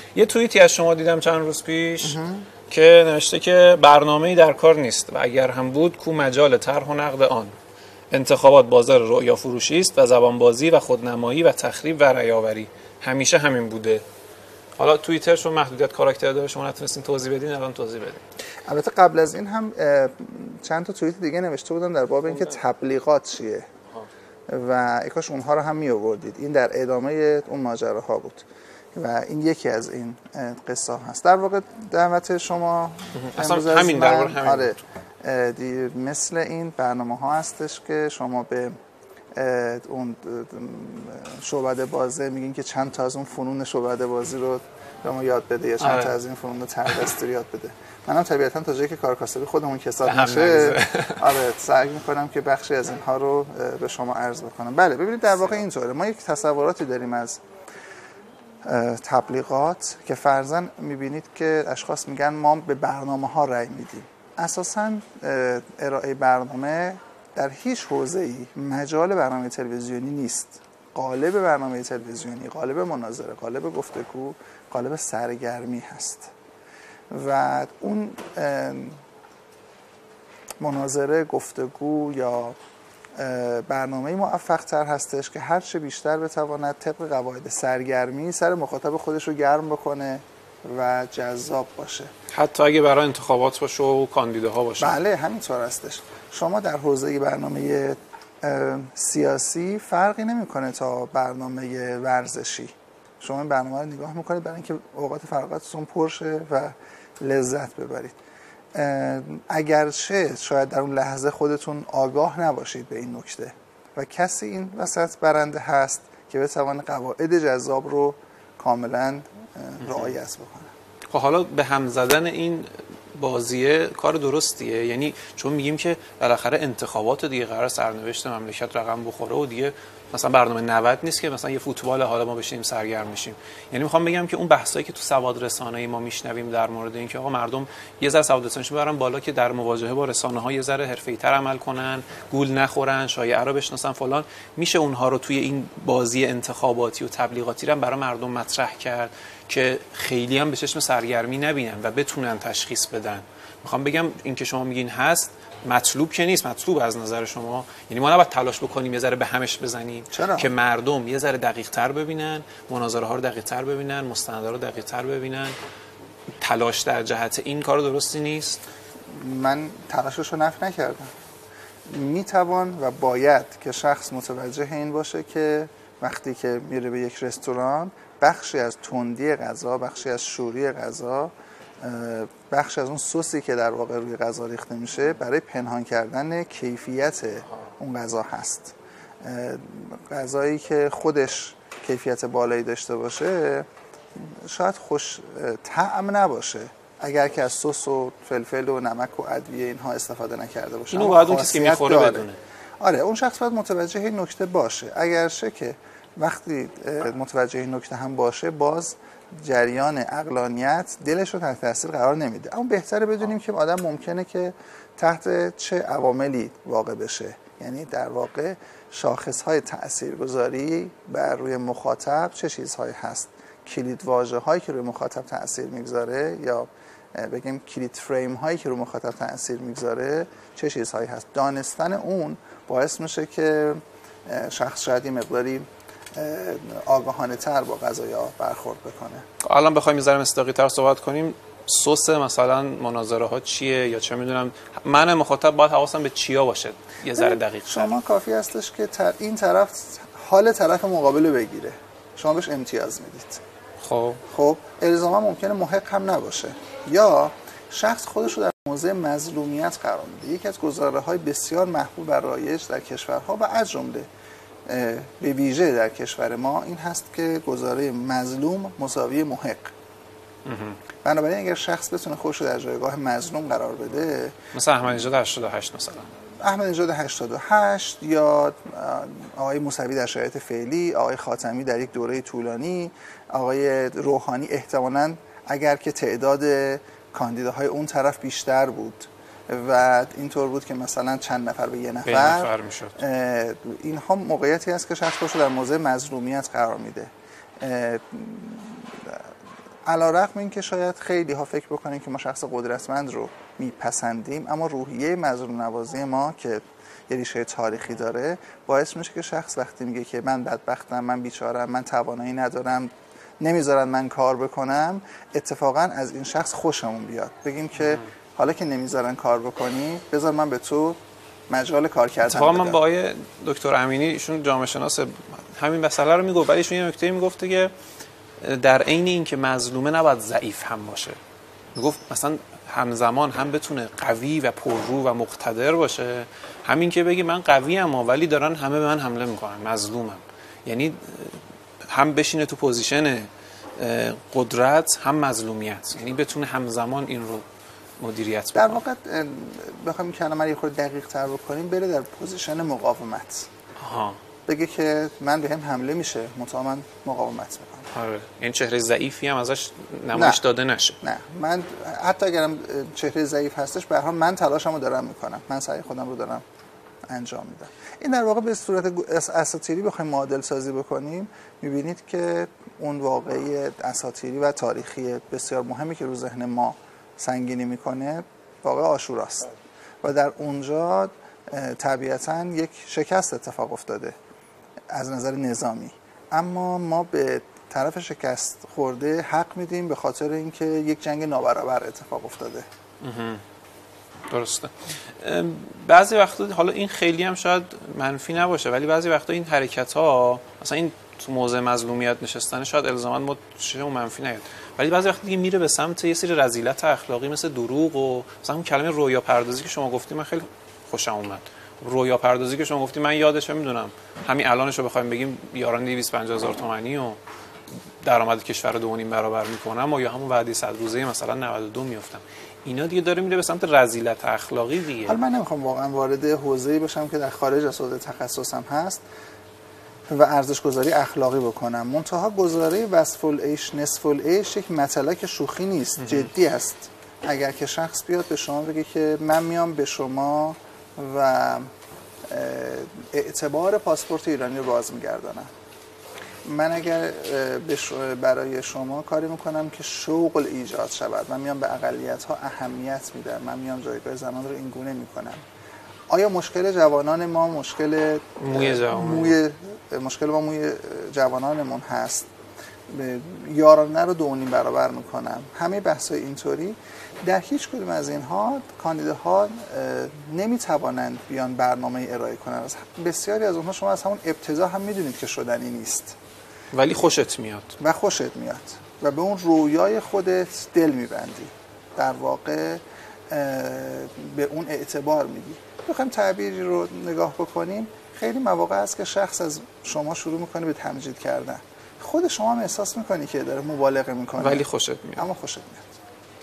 یه توییتی از شما دیدم چند روز پیش که نوشته که برنامه‌ای در کار نیست و اگر هم بود کو مجال طرح و نقد آن. انتخابات بازار رؤیا فروشی است و زبانبازی و خودنمایی و تخریب و ریاوری. همیشه همین بوده. حالا توییتر چون محدودیت کاراکتر داره شما نتونستین توضیح بدین، الان توضیح بدین. البته قبل از این هم چند تا توییت دیگه نوشته بودم در باب اینکه تبلیغات چیه و کاش اونها رو هم می آوردید. این در ادامه اون ماجراها بود و این یکی از این قصه هست. در واقع دعوت شما اصلا همین در واقع همین. آره مثل این برنامه‌ها هستش که شما به اون شعبده بازه میگین که چند تا از اون فنون شعبده بازی رو به ما یاد بده یا چند تا از این فنون طرح‌دستی رو یاد بده. منم طبیعتاً تا جایی که کارکاسبی خودمون کساد نشه آره سعی می‌کنم که بخشی از اینها رو به شما عرض بکنم. بله ببینید در واقع اینطوره. ما یک تصوراتی داریم از تبلیغات که فرضاً می‌بینید که اشخاص میگن ما به برنامه‌ها رأی میدیم. اساساً ارائه برنامه در هیچ حوزه‌ای مجال برنامه تلویزیونی نیست. قالب برنامه تلویزیونی، قالب مناظره، قالب گفتگو، قالب سرگرمی هست و اون مناظره، گفتگو یا برنامه موفق تر هستش که هرچه بیشتر بتواند طبق قواعد سرگرمی سر مخاطب خودش رو گرم بکنه و جذاب باشه، حتی اگه برای انتخابات باشه و کاندیداها باشه. بله همینطور هستش. شما در حوزه برنامه سیاسی فرقی نمیکنه تا برنامه ورزشی. شما این برنامه رو نگاه میکنید برای اینکه اوقات فراغتتون پرشه و لذت ببرید. اگرچه شاید در اون لحظه خودتون آگاه نباشید به این نکته و کسی این وسط برنده هست که بتونه قواعد جذاب رو کاملا رعایت بکنه. خب حالا به هم زدن این بازیه کار درستیه؟ یعنی چون میگیم که بالاخره انتخابات دیگه قرار سرنوشت مملکت رقم بخوره و دیگه مثلا برنامه 90 نیست که مثلا یه فوتبال حالا ما بشینیم سرگرم میشیم. یعنی میخوام بگم که اون بحثایی که تو سواد رسانه‌ای ما میشنویم در مورد اینکه آقا مردم یه ذره سواد رسانه‌شون ببرن بالا که در مواجهه با رسانه‌ها یه ذره حرفه‌ای‌تر عمل کنن، گول نخورن، شایعه رو بشناسن فلان، میشه اونها رو توی این بازی انتخاباتی و تبلیغاتی رو برای مردم مطرح کرد که خیلی هم به چشم سرگرمی نبینن و بتونن تشخیص بدن. میخوام بگم این که شما میگین هست مطلوب که نیست، مطلوب از نظر شما. یعنی ما نباید تلاش بکنیم یه ذره به همش بزنیم. چرا؟ که مردم یه ذره دقیق‌تر ببینن، مناظره ها رو دقیق‌تر ببینن، مستندها رو دقیق‌تر ببینن. تلاش در جهت این کار درستی نیست. من تلاشش رو نفی نکردم. میتوان و باید که شخص متوجه این باشه که وقتی که میره به یک رستوران بخشی از تندی غذا، بخشی از شوری غذا، بخشی از اون سوسی که در واقع روی غذا ریخته میشه برای پنهان کردن کیفیت اون غذا هست. غذایی که خودش کیفیت بالایی داشته باشه شاید خوش طعم نباشه اگر که از سس و فلفل و نمک و ادویه اینها استفاده نکرده باشه. اینو باید اون کسی که میخوره بدونه. آره اون شخص باید متوجه این نکته باشه. اگرچه که وقتی متوجه این نکته هم باشه باز جریان عقلانیت دلش رو تحت تاثیر قرار نمیده. اما بهتره بدونیم که آدم ممکنه که تحت چه عواملی واقع بشه. یعنی در واقع شاخص‌های تاثیرگذاری بر روی مخاطب چه چیزهایی هست، کلید واژه‌هایی که روی مخاطب تاثیر میگذاره یا بگیم کلید فریم هایی که روی مخاطب تاثیر میگذاره چه چیزهایی هست. دانستن اون باعث میشه که شخص شاید یه مقداری آگاهانه تر با قضایا برخورد بکنه. الان بخوایم یه ذره مصداقی تر صحبت کنیم، سس مثلا مناظره ها چیه یا چه میدونم، من مخاطب باید حواسم به چیا باشه یه ذره دقیق تر. شما کافی هستش که این طرف حال طرف مقابل رو بگیره، شما بهش امتیاز میدید. خب الزاما ممکنه محق هم نباشه یا شخص خودش رو در موضع مظلومیت قرار میده. یکی از گزاره‌های بسیار محبوب و رایج در کشورها و از جمله به ویژه در کشور ما این هست که گزاره مظلوم مساوی محق. بنابراین اگر شخص بتونه خودش رو در جایگاه مظلوم قرار بده، مثلا احمدی نژاد 88 مثلا احمدی نژاد 88 یا آقای موسوی در شرایط فعلی، آقای خاتمی در یک دوره طولانی، آقای روحانی احتمالاً اگر که تعداد کاندیداهای اون طرف بیشتر بود و اینطور بود که مثلا چند نفر به یه نفر میشد، اینها موقعیتی است که شخص خودش رو در موضع مظلومیت قرار میده. علیرغم اینکه شاید خیلی ها فکر بکنن که ما شخص قدرتمند رو میپسندیم، اما روحیه مظلوم نوازی ما که یه ریشه تاریخی داره باعث میشه که شخص وقتی میگه که من بدبختم، من بیچارم، من توانایی ندارم، نمیذارن من کار بکنم، اتفاقا از این شخص خوشمون بیاد، بگیم که حالا که نمیذارن کار بکنی بذار من به تو مجال کار کردن بدم. من با آقای دکتر امینی، ایشون جامعه شناس همین مسئله رو میگفت، ولی ایشون یه نکته میگفته که در عین این که مظلومه نباید ضعیف هم باشه. میگفت مثلا همزمان هم بتونه قوی و پررو و مقتدر باشه، همین که بگی من قوی ام ولی دارن همه به من حمله میکنن، مظلومم. یعنی هم بشینه تو پوزیشن قدرت هم مظلومیت، یعنی بتونه همزمان این رو مدیریت بکنه. در واقع بخوایم کلمه رو یه خورده دقیق تر بکنیم، بره در پوزیشن مقاومت. بگه که من بهم حمله میشه، منتها من مقاومت میکنم. آره، این چهره ضعیفی هم ازش نمایش داده نشه. نه، من حتی اگرم چهره ضعیف هستش، به هر حال من تلاشمو دارم میکنم، من سعی خودم رو دارم انجام میدم. این در واقع به صورت اساطیری بخوایم معادل سازی بکنیم، میبینید که اون واقعی اساطیری و تاریخی بسیار مهمی که رو ذهن ما سنگینی میکنه واقع عاشوراست و در اونجا طبیعتاً یک شکست اتفاق افتاده از نظر نظامی، اما ما به طرف شکست خورده حق میدیم به خاطر اینکه یک جنگ نابرابر اتفاق افتاده. درسته. بعضی وقتا حالا این خیلی هم شاید منفی نباشه، ولی بعضی وقتا این حرکت ها، مثلا این تو موضع مظلومیت نشستن، شاید الزاما منفی نیاد، ولی بعضی وقتا دیگه میره به سمت یه سری رذیلت اخلاقی مثل دروغ و مثلا اون کلمه رویا پردازی که شما گفتید من خیلی خوشم اومد. رویا پردازی که شما گفتید من یادش میدونم، همین الانشو بخوایم بگیم یاران 250,000 تومانی و درآمد کشور رو 2.5 برابر میکنم و یا همون وعده 100 روزه مثلا 92 میافتم، اینا دیگه داره میره به سمت رذیلت اخلاقی دیگه. حالا من نمیخوام واقعا وارد حوزه‌ای بشم که در خارج از حوزه تخصصم هست و ارزش گذاری اخلاقی بکنم، منتها گزاره وصف العیش نصف العیش یک مطلق شوخی نیست، جدی است. اگر که شخص بیاد به شما بگه که من میام به شما و اعتبار پاسپورت ایرانی رو باز میگردانم، من اگر برای شما کاری میکنم که شغل ایجاد شود، من میام به اقلیت ها اهمیت میدم، من میام جایگاه زنان رو این گونه میکنم، آیا مشکل جوانان ما مشکل موی جوانانمون هست؟ یارانه رو 2.5 برابر میکنم. همه بحث‌های اینطوری در هیچ کدوم از اینها کاندیداها نمیتوانند بیان برنامه ارائه کنند. بسیاری از اونها شما از همون ابتدا هم میدونید که شدنی نیست، ولی خوشت میاد و به اون رویای خودت دل میبندی، در واقع به اون اعتبار میدی. بخوایم تعبیری رو نگاه بکنیم، خیلی مواقع هست که شخص از شما شروع میکنه به تمجید کردن، خود شما هم احساس میکنی که داره مبالغه میکنه، ولی خوشت میاد. اما خوشت میاد.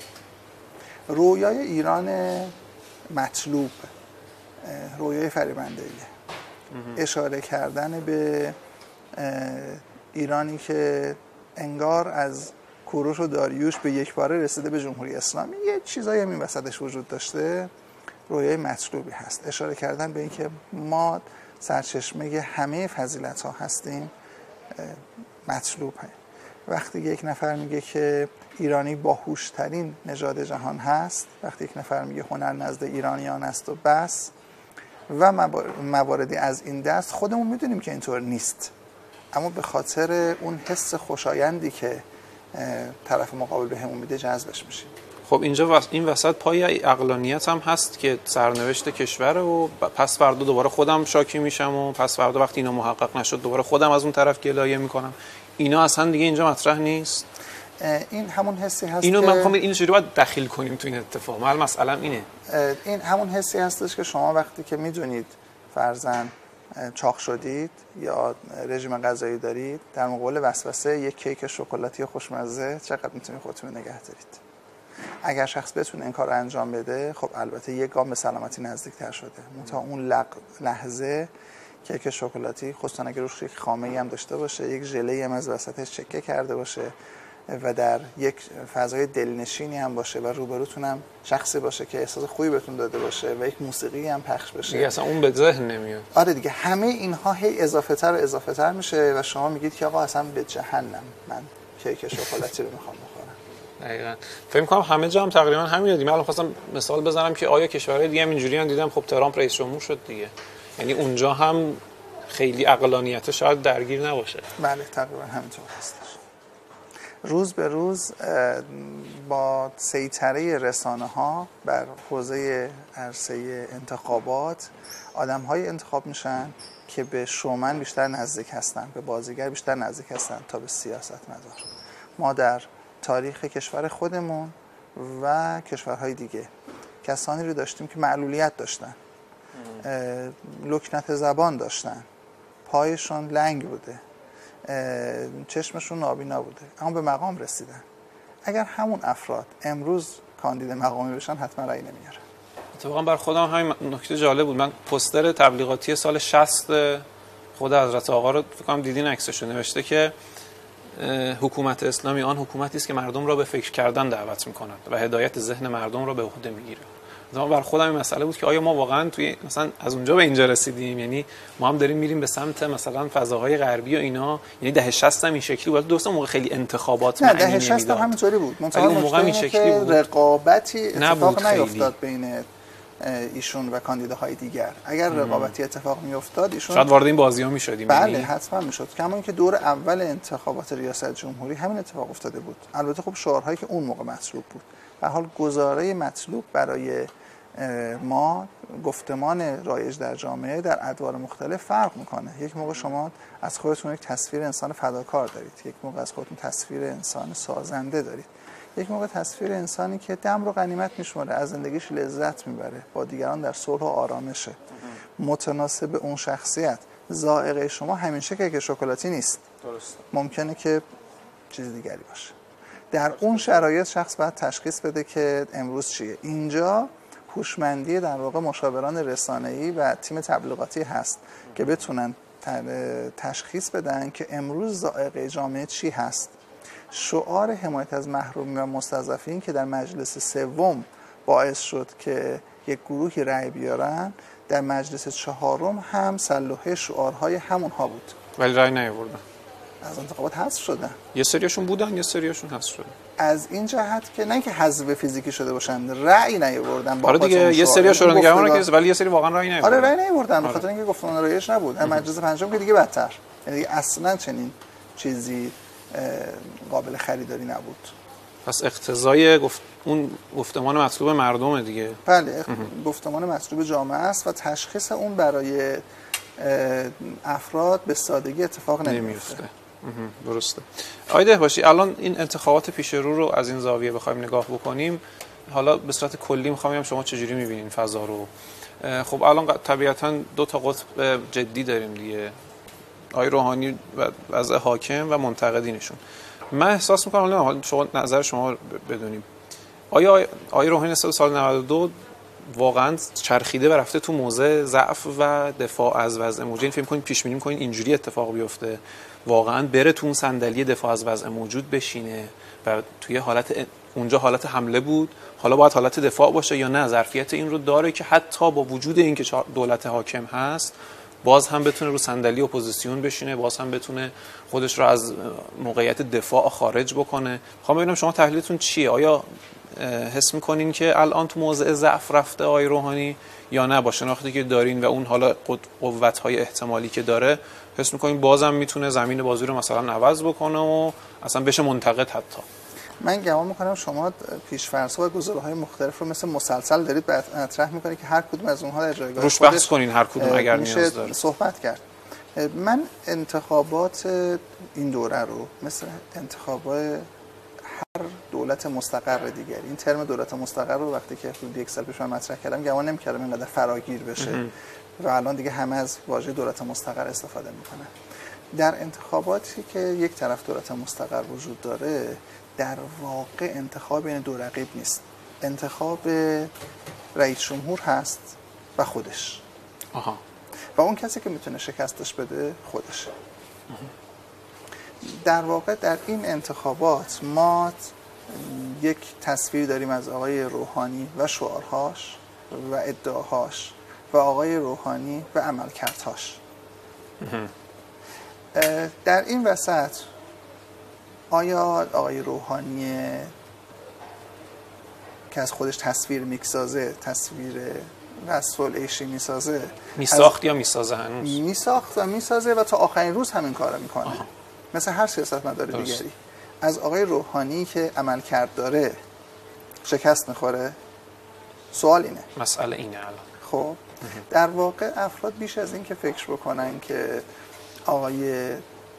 رویای ایران مطلوب، رویای فریبنده‌ایه، اشاره کردن به ایرانی که انگار از کوروش و داریوش به یک باره رسیده به جمهوری اسلامی، یه چیزایی هم این وسطش وجود داشته، رویای مطلوبی هست. اشاره کردن به اینکه ما سرچشمه همه فضیلت ها هستیم مطلوبه. وقتی یک نفر میگه که ایرانی باهوشترین نژاد جهان هست، وقتی یک نفر میگه هنر نزد ایرانیان است و بس و مواردی از این دست، خودمون میدونیم که اینطور نیست، اما به خاطر اون حس خوشایندی که طرف مقابل بهمون میده جذبش میشیم. خب اینجا این وسط پای عقلانیت هم هست که سرنوشت کشور و پس فردا دوباره خودم شاکی میشم و پس فردا وقتی اینا محقق نشد دوباره خودم از اون طرف گلایه میکنم. اینا اصلا دیگه اینجا مطرح نیست. این همون حسی هست اینو که من میخوام اینو چجوری باید دخیل کنیم تو این اتفاق. حالا مسئله اینه. این همون حسی هستش که شما وقتی که میدونید فرضاً چاق شدید یا رژیم غذایی دارید، در مقابل وسوسه یک کیک شکلاتی خوشمزه چقدر میتونید خودتون نگه دارید. اگر شخص بتونه این کار رو انجام بده، خب البته یک گام به سلامتی نزدیک‌تر شده. منتها اون لحظه کیک شکلاتی، خصوصا اگر روش یک خامه‌ای هم داشته باشه، یک ژله‌ای هم از وسطش چکه کرده باشه و در یک فضای دلنشینی هم باشه و روبروتون هم شخصی باشه که احساس خوبی بهتون داده باشه و یک موسیقی هم پخش بشه، دیگه اصلا اون به ذهن نمیاد. آره دیگه، همه اینها هی اضافه تر میشه و شما میگید که آقا اصلا به جهنم، من کیک شکلاتی رو میخوام بخورم. دقیقاً. فکر می‌کنم همه جا هم تقریبا همینه دیگه. من الان خواستم مثال بزنم که آیا کشورهای دیگه هم اینجوری هم دیدم. خب ترامپ رئیس جمهور شد دیگه، یعنی اونجا هم خیلی عقلانیت شاید درگیر نباشه. بله تقریبا همینطور هستش. روز به روز با سیطره رسانه‌ها بر حوزه عرصه انتخابات آدم‌های انتخاب میشن که به شومن بیشتر نزدیک هستن، به بازیگر بیشتر نزدیک هستن تا به سیاستمدار. ما در تاریخ کشور خودمون و کشورهای دیگه کسانی رو داشتیم که معلولیت داشتن، لکنت زبان داشتن، پایشون لنگ بوده، چشمشون نابینا بوده، اما به مقام رسیدن. اگر همون افراد امروز کاندید مقامی بشن حتما رأی نمیارن. اتفاقا بر خودم همین نکته جالب بود. من پوستر تبلیغاتی سال 60 خود حضرت آقا رو فکر کنم دیدین، عکسش نوشته که حکومت اسلامی آن حکومتی است که مردم را به فکر کردن دعوت می‌کند و هدایت ذهن مردم را به عهده می‌گیرد. بر خودم این مسئله بود که آیا ما واقعا توی مثلا از اونجا به اینجا رسیدیم؟ یعنی ما هم داریم میریم به سمت مثلا فضاهای غربی و اینا. یعنی دهه 60 هم این شکلی بود. درسته موقع خیلی انتخابات نه دهه 60 هم همینطوری بود. منتها اون موقع این شکلی بود. رقابتی اتفاق نیفتاد بین ایشون و کاندیداهای دیگر. اگر رقابتی اتفاق میافتاد ایشون شاید وارد این بازی‌ها می‌شدیم. بله حتما میشد. کما اینکه دور اول انتخابات ریاست جمهوری همین اتفاق افتاده بود. البته خب شعارهایی که اون موقع مطلوب بود. به حال گزاره مطلوب برای ما گفتمان رایج در جامعه در ادوار مختلف فرق میکنه. یک موقع شما از خودتون یک تصویر انسان فداکار دارید، یک موقع از خودتون تصویر انسان سازنده دارید، یک موقع تصویر انسانی که دم رو غنیمت میشماره، از زندگیش لذت میبره، با دیگران در صلح و آرامشه. متناسب اون شخصیت ذائقه شما همیشه کیک شکلاتی نیست. درسته. ممکنه که چیز دیگری باشه. در اون شرایط شخص باید تشخیص بده که امروز چیه. اینجا هوشمندی در واقع مشاوران رسانه‌ای و تیم تبلیغاتی هست که بتونن تشخیص بدن که امروز ذائقه جامعه چی هست. شعار حمایت از محرومین و مستضعفین که در مجلس سوم باعث شد که یک گروهی رأی بیارن، در مجلس چهارم هم سلوحه شعارهای همونها بود، ولی رأی نیاوردن. از انتخابات حذف شدن. یه سریاشون بودن، یه سریاشون حذف شدن. از این جهت که نه که حذف فیزیکی شده باشن، رأی نیاوردن. آره دیگه یه سری شورانگران که ولی یه سری واقعا رأی نیاوردن. آره رأی نیاوردن به خاطر اینکه گفتمان رایج نبود. مجلس پنجم که دیگه بدتر، یعنی اصلا چنین چیزی قابل خریداری نبود. پس اقتضای اون گفتمان مطلوب مردمه دیگه. بله گفتمان مطلوب جامعه است و تشخیص اون برای افراد به سادگی اتفاق نمیفته. درسته. آیده باشی الان این انتخابات پیش رو از این زاویه بخوایم نگاه بکنیم، حالا به صورت کلی میخوام ببینم شما چجوری میبینین فضا رو. خب الان طبیعتاً دو تا قطب جدی داریم دیگه، آقای روحانی و از حاکم و منتقدینشون. من احساس میکنم حالا شما نظر شما بدونیم، آیا آقای روحانی سال 92 واقعا چرخیده و رفته تو موضع ضعف و دفاع از وضع موجود؟ فکر می‌کنید پیش بینی می‌کنید اینجوری اتفاق بیفته، واقعا بره تو اون صندلی دفاع از وضع موجود بشینه و توی اونجا حالت حمله بود، حالا باید حالت دفاع باشه، یا نه ظرفیت این رو داره که حتی با وجود اینکه دولت حاکم هست باز هم بتونه رو صندلی اپوزیسیون بشینه، باز هم بتونه خودش رو از موقعیت دفاع خارج بکنه؟ میخوام ببینم شما تحلیلتون چیه؟ آیا حس میکنین که الان تو موضع ضعف رفته آقای روحانی یا نه با شناختی که دارین و اون حالا قوت‌های احتمالی که داره حس میکنین بازم میتونه زمین بازی رو مثلا عوض بکنه و اصلا بشه منتقد؟ حتی من گمان میکنم شما پیش‌فرض‌ها و گزاره‌های مختلف رو مثل مسلسل دارید مطرح میکنید که هر کدوم از اونها در جایگاه روش بحث کنین، هر کدوم اگر نیاز داره صحبت کرد. من انتخابات این دوره رو مثل انتخابات هر دولت مستقر دیگر، این ترم دولت مستقر رو وقتی که حدود یک سال پیش من مطرح کردم گمان نمی‌کردم اینقدر فراگیر بشه و الان دیگه همه از واژه دولت مستقر استفاده میکنن. در انتخاباتی که یک طرف دولت مستقر وجود داره، در واقع انتخاب این دو رقیب نیست، انتخاب رئیس جمهور هست و خودش. و اون کسی که میتونه شکستش بده خودشه. در واقع در این انتخابات ما یک تصویر داریم از آقای روحانی و شعارهاش و ادعاهاش و آقای روحانی و عملکردهاش. در این وسط آیا آقای روحانی که از خودش تصویر میسازه، تصویر رسول عیشی میسازه، میساخت یا میسازه هنوز؟ میساخت و میسازه و تا آخرین روز همین کارو میکنه. مثل هر سیاستمدار دیگری. از آقای روحانی که عملکرد داره شکست میخوره؟ سوال اینه. مسئله اینه الان. خب در واقع افراد بیش از این که فکر بکنن که آقای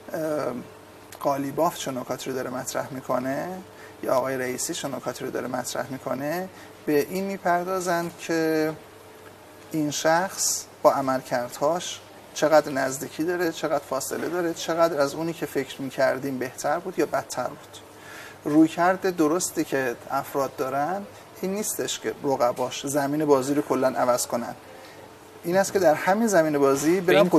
قالیباف چه نکاتی رو داره مطرح میکنه یا آقای رئیسی چه نکاتی رو داره مطرح میکنه، به این میپردازند که این شخص با عملکردهاش چقدر نزدیکی داره، چقدر فاصله داره، چقدر از اونی که فکر میکردیم بهتر بود یا بدتر بود. رویکرد درستی که افراد دارن این نیستش که رقباش زمین بازی رو کلا عوض کنن. این است که در همین زمین بازی برن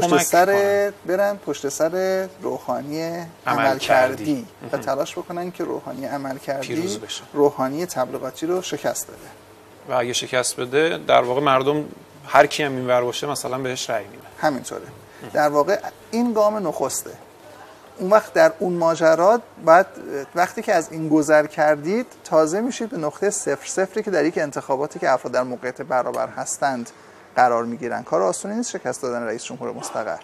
پشت سر روحانی عملکردی و تلاش بکنن که روحانی عملکردی روحانی تبلیغاتی رو شکست بده. و اگه شکست بده در واقع مردم هر کی هم اینور باشه مثلا بهش رأی میده. همینطوره. در واقع این گام نخسته. اون وقت در اون ماجرات بعد وقتی که از این گذر کردید تازه میشید به نقطه 0-0 که در یک انتخاباتی که افراد در موقعیت برابر هستند قرار میگیرن. کار آسونی نیست شکست دادن رئیس جمهور مستقر.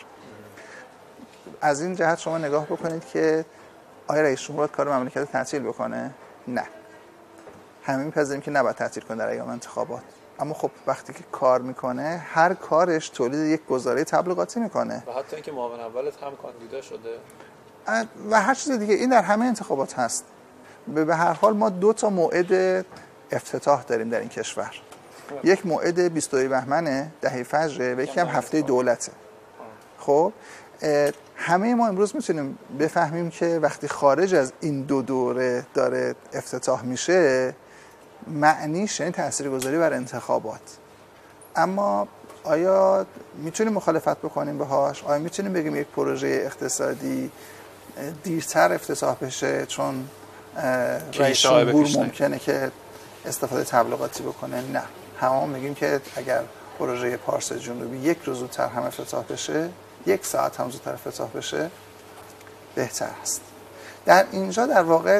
از این جهت شما نگاه بکنید که آیا رئیس جمهور کار مملکت تعطیل بکنه؟ نه. همه میپذیریم که نباید تعطیل کنه در ایام انتخابات. اما خب وقتی که کار میکنه هر کارش تولید یک گزاره تبلیغاتی میکنه. و حتی اینکه معاون اولت هم کاندیدا شده و هر چیز دیگه. این در همه انتخابات هست. به هر حال ما 2 تا موعد افتتاح داریم در این کشور. یک موعد 22 بهمن دهه فجر و یکی هم هفته دولته. خب همه ما امروز میتونیم بفهمیم که وقتی خارج از این 2 دوره داره افتتاح میشه معنیش یعنی تاثیرگذاری بر انتخابات. اما آیا میتونیم مخالفت بکنیم باهاش؟ آیا میتونیم بگیم یک پروژه اقتصادی دیرتر افتتاح بشه چون رئیس جمهور ممکنه که استفاده تبلیغاتی بکنه؟ نه. همون میگیم که اگر پروژه پارس جنوبی 1 روز زودتر هم افتتاح بشه، 1 ساعت هم زودتر افتتاح بشه بهتر است. در اینجا در واقع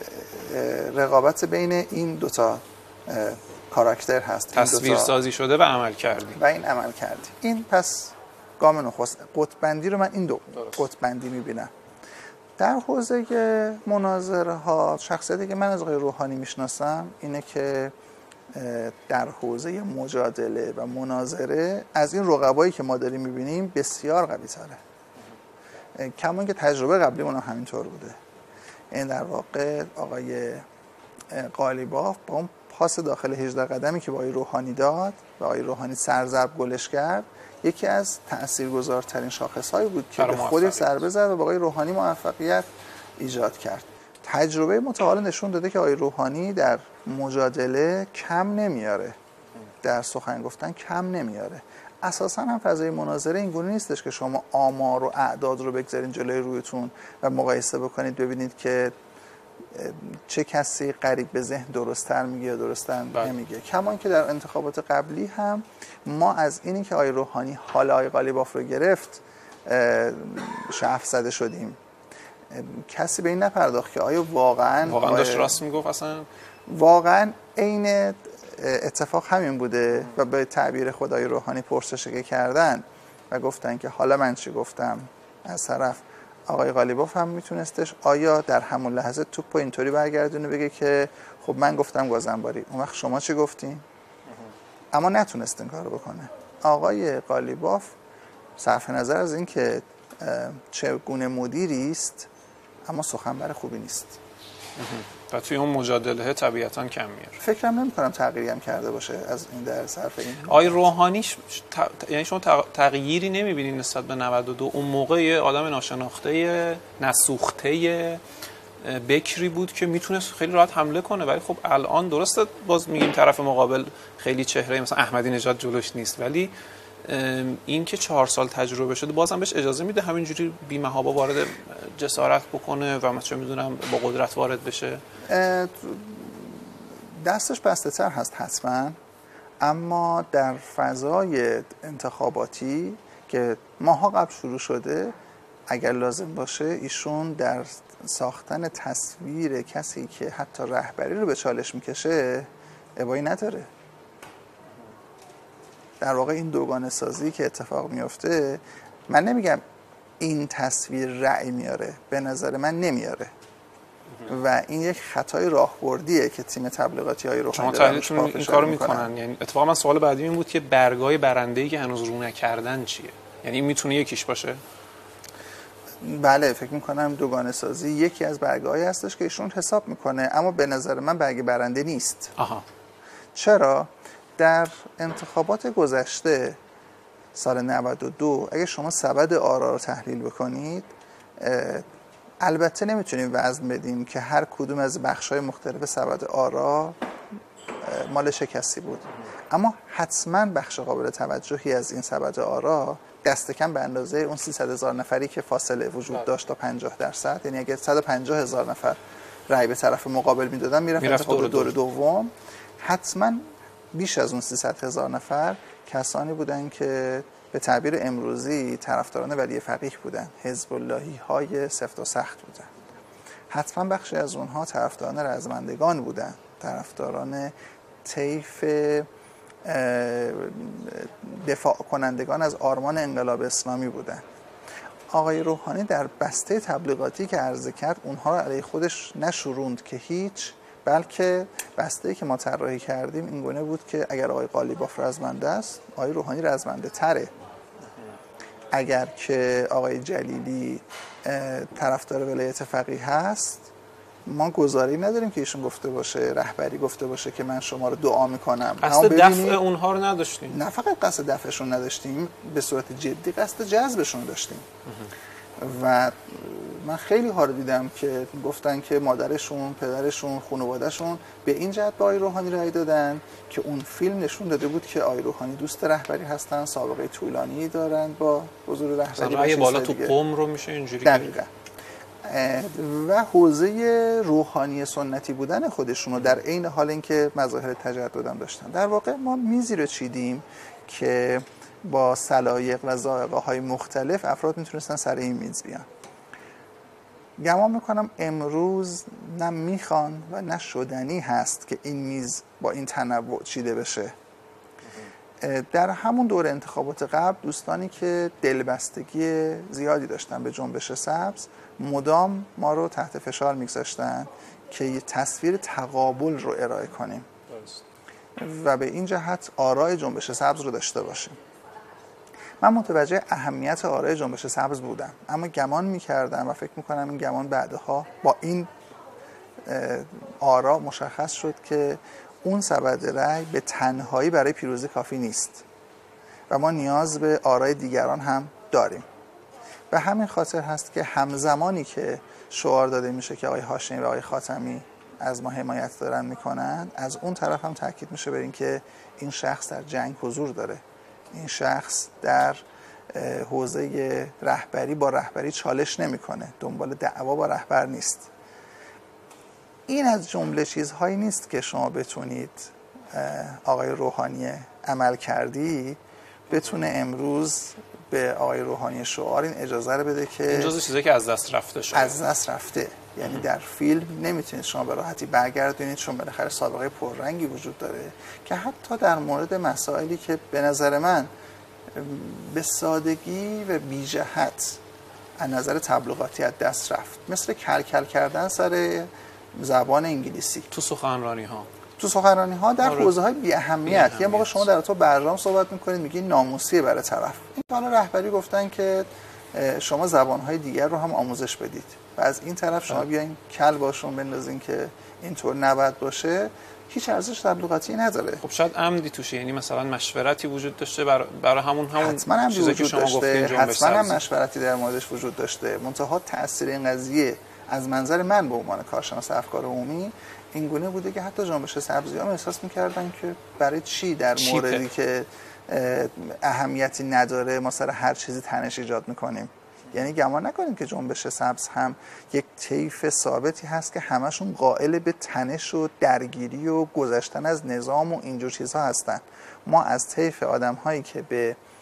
رقابت بین این 2 تا کاراکتر هست. تصویر سازی شده و عمل کردی. و این عمل کردی. این پس گام نخست. قطب‌بندی رو من این 2 قطب‌بندی میبینم. در حوزه مناظره ها شخصیتی که من از آقای روحانی میشناسم اینه که در حوزه مجادله و مناظره از این رقبایی که ما داریم میبینیم بسیار قوی تره. کما اینکه تجربه قبلی اونم همینطور بوده. این در واقع آقای قالیباف با اون پاس داخل 18 قدمی که با آقای روحانی داد و آقای روحانی سرضرب گلش کرد یکی از تاثیرگذارترین شاخص‌هایی بود که به خودش ضربه زد و با آقای روحانی موفقیت ایجاد کرد. تجربه متعال نشون داده که آقای روحانی در مجادله کم نمیاره، در سخن گفتن کم نمیاره. اساساً هم فضای مناظره این گونه نیستش که شما آمار و اعداد رو بگذارین جلوی رویتون و مقایسه بکنید ببینید که چه کسی قریب به ذهن درست‌تر میگه یا درست‌تر نمیگه. کمان که در انتخابات قبلی هم ما از اینی که آقای روحانی حال آقای قالیباف رو گرفت شعف زده شدیم. کسی به این نپرداخت که آیا واقعا داشت راست میگفت. اصلا واقعا عین اتفاق همین بوده و به تعبیر خدای روحانی پرسشگی کردن و گفتن که حالا من چی گفتم. از طرف آقای قالیباف هم میتونستش آیا در همون لحظه توپو اینطوری برگردونه بگه که خب من گفتم گازنباری، اون وقت شما چی گفتین؟ اما نتونست این کارو بکنه. آقای قالیباف صرف نظر از این که چگونه مدیری است اما سخنور خوبی نیست و توی اون مجادله طبیعتاً کم میاره. فکرم نمی‌کنم تغییری هم کرده باشه از این در صرف این. آقای روحانی یعنی شما تغییری نمی‌بینید نسبت به 92؟ اون موقع یه آدم ناشناخته نسوخته بکری بود که میتونست خیلی راحت حمله کنه، ولی خب الان درسته باز میگیم طرف مقابل خیلی چهره مثلا احمدی نژاد جلوش نیست، ولی این که 4 سال تجربه شده بازم بهش اجازه میده همینجوری بی‌محابا وارد جسارت بکنه و مثلا میدونم با قدرت وارد بشه. دستش بسته تر هست حتما، اما در فضای انتخاباتی که ماها قبل شروع شده اگر لازم باشه ایشون در ساختن تصویر کسی که حتی رهبری رو به چالش میکشه ابایی نداره. در واقع این دوگانه سازی که اتفاق میفته، من نمیگم این تصویر رأی میاره، به نظر من نمیاره و این یک خطای راهبردیه که تیم تبلیغاتی های روحانی تحلیلتون این کارو میکنن. یعنی اتفاقا من سوال بعدی این بود که برگای برنده‌ای که هنوز رو نکردن چیه؟ یعنی این میتونه یکیش باشه؟ بله، فکر میکنم دوگانه سازی یکی از برگه‌هایی هستش که ایشون حساب میکنه، اما به نظر من برگ برنده نیست. چرا؟ در انتخابات گذشته سال 92 اگه شما سبد آرا رو تحلیل بکنید، البته نمیتونیم وزن بدیم که هر کدوم از بخش‌های مختلف سبد آرا مال چه کسی بود، اما حتما بخش قابل توجهی از این سبد آرا دست کم به اندازه اون 300,000 نفری که فاصله وجود داشت تا 50%، یعنی اگه 150,000 نفر رأی به طرف مقابل میدادن میرفت دور دوم، حتما بیش از اون 300,000 نفر کسانی بودن که به تعبیر امروزی طرفداران ولی فقیه بودن، حزب اللهی های سفت و سخت بودن. حتما بخشی از اونها طرفداران رزمندگان بودن، طرفداران طیف دفاع کنندگان از آرمان انقلاب اسلامی بودن. آقای روحانی در بسته تبلیغاتی که عرضه کرد اونها رو علیه خودش نشوروند که هیچ، بلکه بسته‌ای که ما طراحی کردیم این گونه بود که اگر آقای قالیباف رزمنده است، آقای روحانی رزمنده تره. اگر که آقای جلیلی طرفدار ولایت فقیه هست، ما گزاره‌ای نداریم که ایشون گفته باشه، رهبری گفته باشه که من شما رو دعا میکنم. قصد دفع اونها رو نداشتیم. نه فقط قصد دفعشون نداشتیم، به صورت جدی قصد جذبشون داشتیم. و من خیلی ها رو دیدم که گفتن که مادرشون، پدرشون، خانواده‌شون به این جهت به آقای روحانی رأی دادن که اون فیلم نشون داده بود که آقای روحانی دوست رهبری هستن، سابقه طولانی دارن با حضور رهبری. رأی بالا تو قم رو میشه اینجوری. دقیقاً. و حوزه روحانی سنتی بودن خودشون رو در عین حال اینکه مظاهر تجدد هم داشتن. در واقع ما میزی رو چیدیم که با سلایق و ذائقه های مختلف افراد میتونستن سر این میز بیان. گمان میکنم امروز نه میخوان و نه شدنی هست که این میز با این تنوع چیده بشه. در همون دور انتخابات قبل دوستانی که دلبستگی زیادی داشتن به جنبش سبز مدام ما رو تحت فشار میگذاشتن که یه تصویر تقابل رو ارائه کنیم و به این جهت آرای جنبش سبز رو داشته باشیم. من متوجه اهمیت آرای جنبش سبز بودم، اما گمان میکردم و فکر میکنم این گمان بعدها با این آرا مشخص شد که اون سبد رأی به تنهایی برای پیروزی کافی نیست و ما نیاز به آرای دیگران هم داریم. و همین خاطر هست که همزمانی که شعار داده میشه که آقای هاشمی و آقای خاتمی از ما حمایت دارن میکنن، از اون طرف هم تاکید میشه بر این که این شخص در جنگ حضور داره، این شخص در حوزه رهبری با رهبری چالش نمیکنه، دنبال دعوا با رهبر نیست. این از جمله چیزهایی نیست که شما بتونید آقای روحانی عمل کردی بتونه امروز به آقای روحانی شعار این اجازه رو بده که این جزء چیزایی که از دست رفته شده. از دست رفته. یعنی در فیلم نمیتونید شما به راحتی برگردونید، چون بالاخره سابقه پررنگی وجود داره که حتی در مورد مسائلی که به نظر من به سادگی و بی جهت از نظر تبلیغاتی از دست رفت، مثل کلکل کردن سر زبان انگلیسی تو سخنرانی ها در حوزه‌های بی اهمیت. یه موقع شما در تو برنامه صحبت می‌کنید میگی ناموسیه برای طرف، این حالا رهبری گفتن که شما زبان‌های دیگر رو هم آموزش بدید و از این طرف شما بیاین کل باشون بندازین که اینطور نباید باشه، هیچ ارزش تبلیغاتی نداره. خب شاید عمدی توشه، یعنی مثلا مشورتی وجود داشته برای همون چیزی که شما گفتین، حتما هم مشورتی در موردش وجود داشته. منتها تأثیر این قضیه از منظر من به عنوان کارشناس افکار عمومی این گونه بوده که حتی جنبش سبزی‌ها احساس می‌کردن که برای چی در موردی که اهمیتی نداره ما سر هر چیزی تنش ایجاد می‌کنیم. یعنی گمان نکنید که جنبش سبز هم یک طیف ثابتی هست که همشون قائل به تنش و درگیری و گذشتن از نظام و اینجور چیزها هستن. ما از طیف آدم‌هایی که به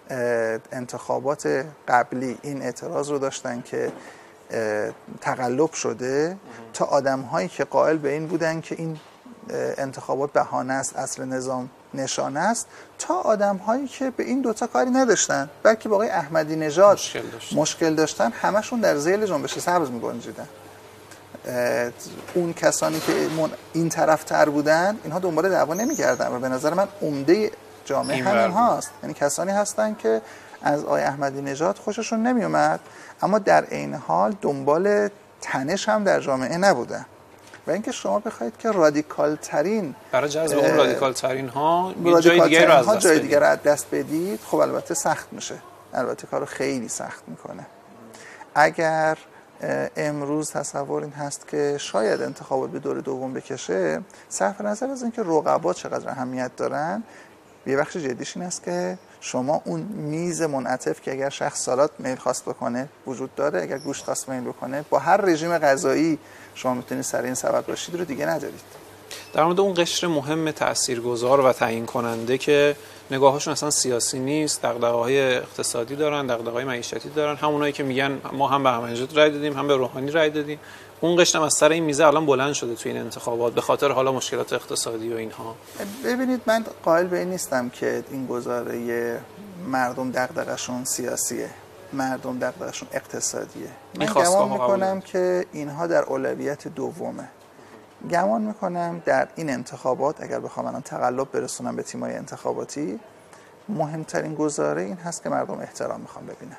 انتخابات قبلی این اعتراض رو داشتن که تقلب شده تا آدم‌هایی که قائل به این بودن که این انتخابات بهانه است، اصل نظام نشانه است، تا آدم‌هایی که به این دوتا کاری نداشتن بلکه با آقای احمدی نژاد مشکل داشتن، همشون در ذیل جنبش سبز می‌گنجیدن. اون کسانی که این طرف‌تر بودن اینها دنبال دعوا نمی‌کردن و به نظر من عمده جامعه همین هاست. یعنی کسانی هستن که از آقای احمدی نژاد خوششون نمیومد اما در عین حال دنبال تنش هم در جامعه نبودن. و اینکه شما بخواید که رادیکال ترین برای جذب اون رادیکال ترین ها جای دیگه رو از دست بدید، خب البته سخت میشه، البته کارو خیلی سخت میکنه. اگر امروز تصور این هست که شاید انتخابات به دور دوم بکشه، صرف نظر از اینکه رقبا چقدر اهمیت دارن، یه بخش جدیش این است که شما اون میز منعطف که اگر شخص سالاد میل خواست بکنه وجود داره، اگر گوشت خواست میل بکنه، با هر رژیم غذایی شما میتونید سر این سبد باشید رو دیگه ندارید. در مورد اون قشر مهم تاثیرگذار و تعیین کننده که نگاهشون اصلا سیاسی نیست، دغدغه‌های اقتصادی دارن، دغدغه‌های معیشتی دارن، همونایی که میگن ما هم به احمدی نژاد رای دادیم هم به روحانی رای دادیم، اون قشر هم از سر این میزه الان بلند شده توی این انتخابات به خاطر حالا مشکلات اقتصادی و اینها. ببینید من قائل به این نیستم که این گزاره مردم دغدغه‌شون سیاسیه، مردم دغدغه‌شون اقتصادیه. من گمان میکنم که اینها در اولویت دومه. گمان میکنم در این انتخابات اگر بخوام الان تقلب برسونم به تیمای انتخاباتی، مهمترین گزاره این هست که مردم احترام میخوام ببینن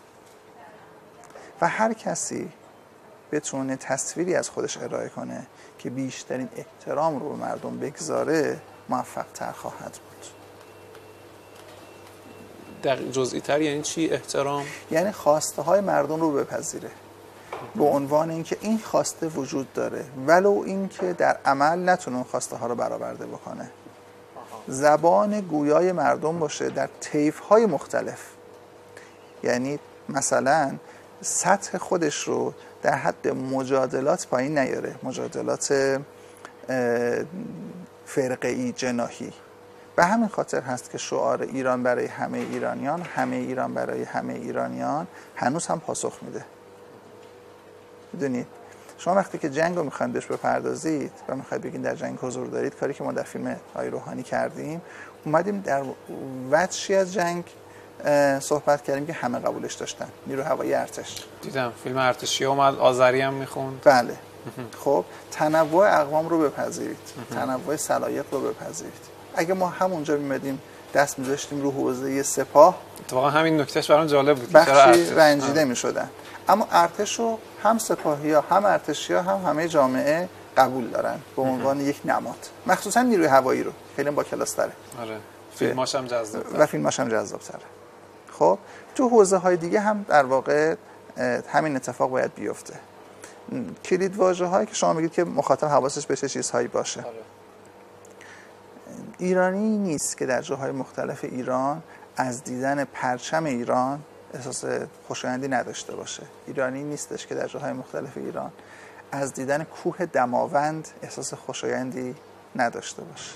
و هر کسی بتونه تصویری از خودش ارائه کنه که بیشترین احترام رو به مردم بگذاره، موفق تر خواهد بود. دقیق جزئی تر یعنی چی احترام؟ یعنی خواسته های مردم رو بپذیره به عنوان اینکه این خواسته وجود داره ولو اینکه در عمل نتونه خواسته ها رو برآورده بکنه. زبان گویای مردم باشه در طیف های مختلف، یعنی مثلا سطح خودش رو در حد مجادلات پایین نیاره، مجادلات فرقه‌ای جناحی. به همین خاطر هست که شعار ایران برای همه ایرانیان، همه ایران برای همه ایرانیان هنوز هم پاسخ میده. میدونید شما وقتی که جنگ رو میخواید بهش بپردازید و میخواید بگین در جنگ حضور دارید، کاری که ما در فیلم آقای روحانی کردیم، اومدیم در وجهی از جنگ صحبت کردیم که همه قبولش داشتن. نیروی هوایی ارتش دیدم فیلم ارتشی اومد، آذری هم میخوند. بله. خب تنوع اقوام رو بپذیرید، تنوع سلایق رو بپذیرید. اگه ما همونجا میمدیم دست میذاشتیم رو حوزه سپاه، اتفاقا همین نکتهش برام جالب بود، بخشی رنجیده میشدن. اما ارتش رو هم سپاهی‌ها هم ارتشی‌ها هم همه جامعه قبول دارن به عنوان یک نماد، مخصوصا نیروی هوایی رو خیلی با کلاس تره. آره فیلماش هم جذاب‌تره و فیلماش هم جذاب‌تره. خب تو حوزه‌های دیگه هم در واقع همین اتفاق باید بیفته. کلید واژه‌هایی که شما میگید که مخاطب حواسش به چه چیزهایی باشه. ایرانی نیست که در جاهای مختلف ایران از دیدن پرچم ایران احساس خوشایندی نداشته باشه. ایرانی نیستش که در جاهای مختلف ایران از دیدن کوه دماوند احساس خوشایندی نداشته باشه.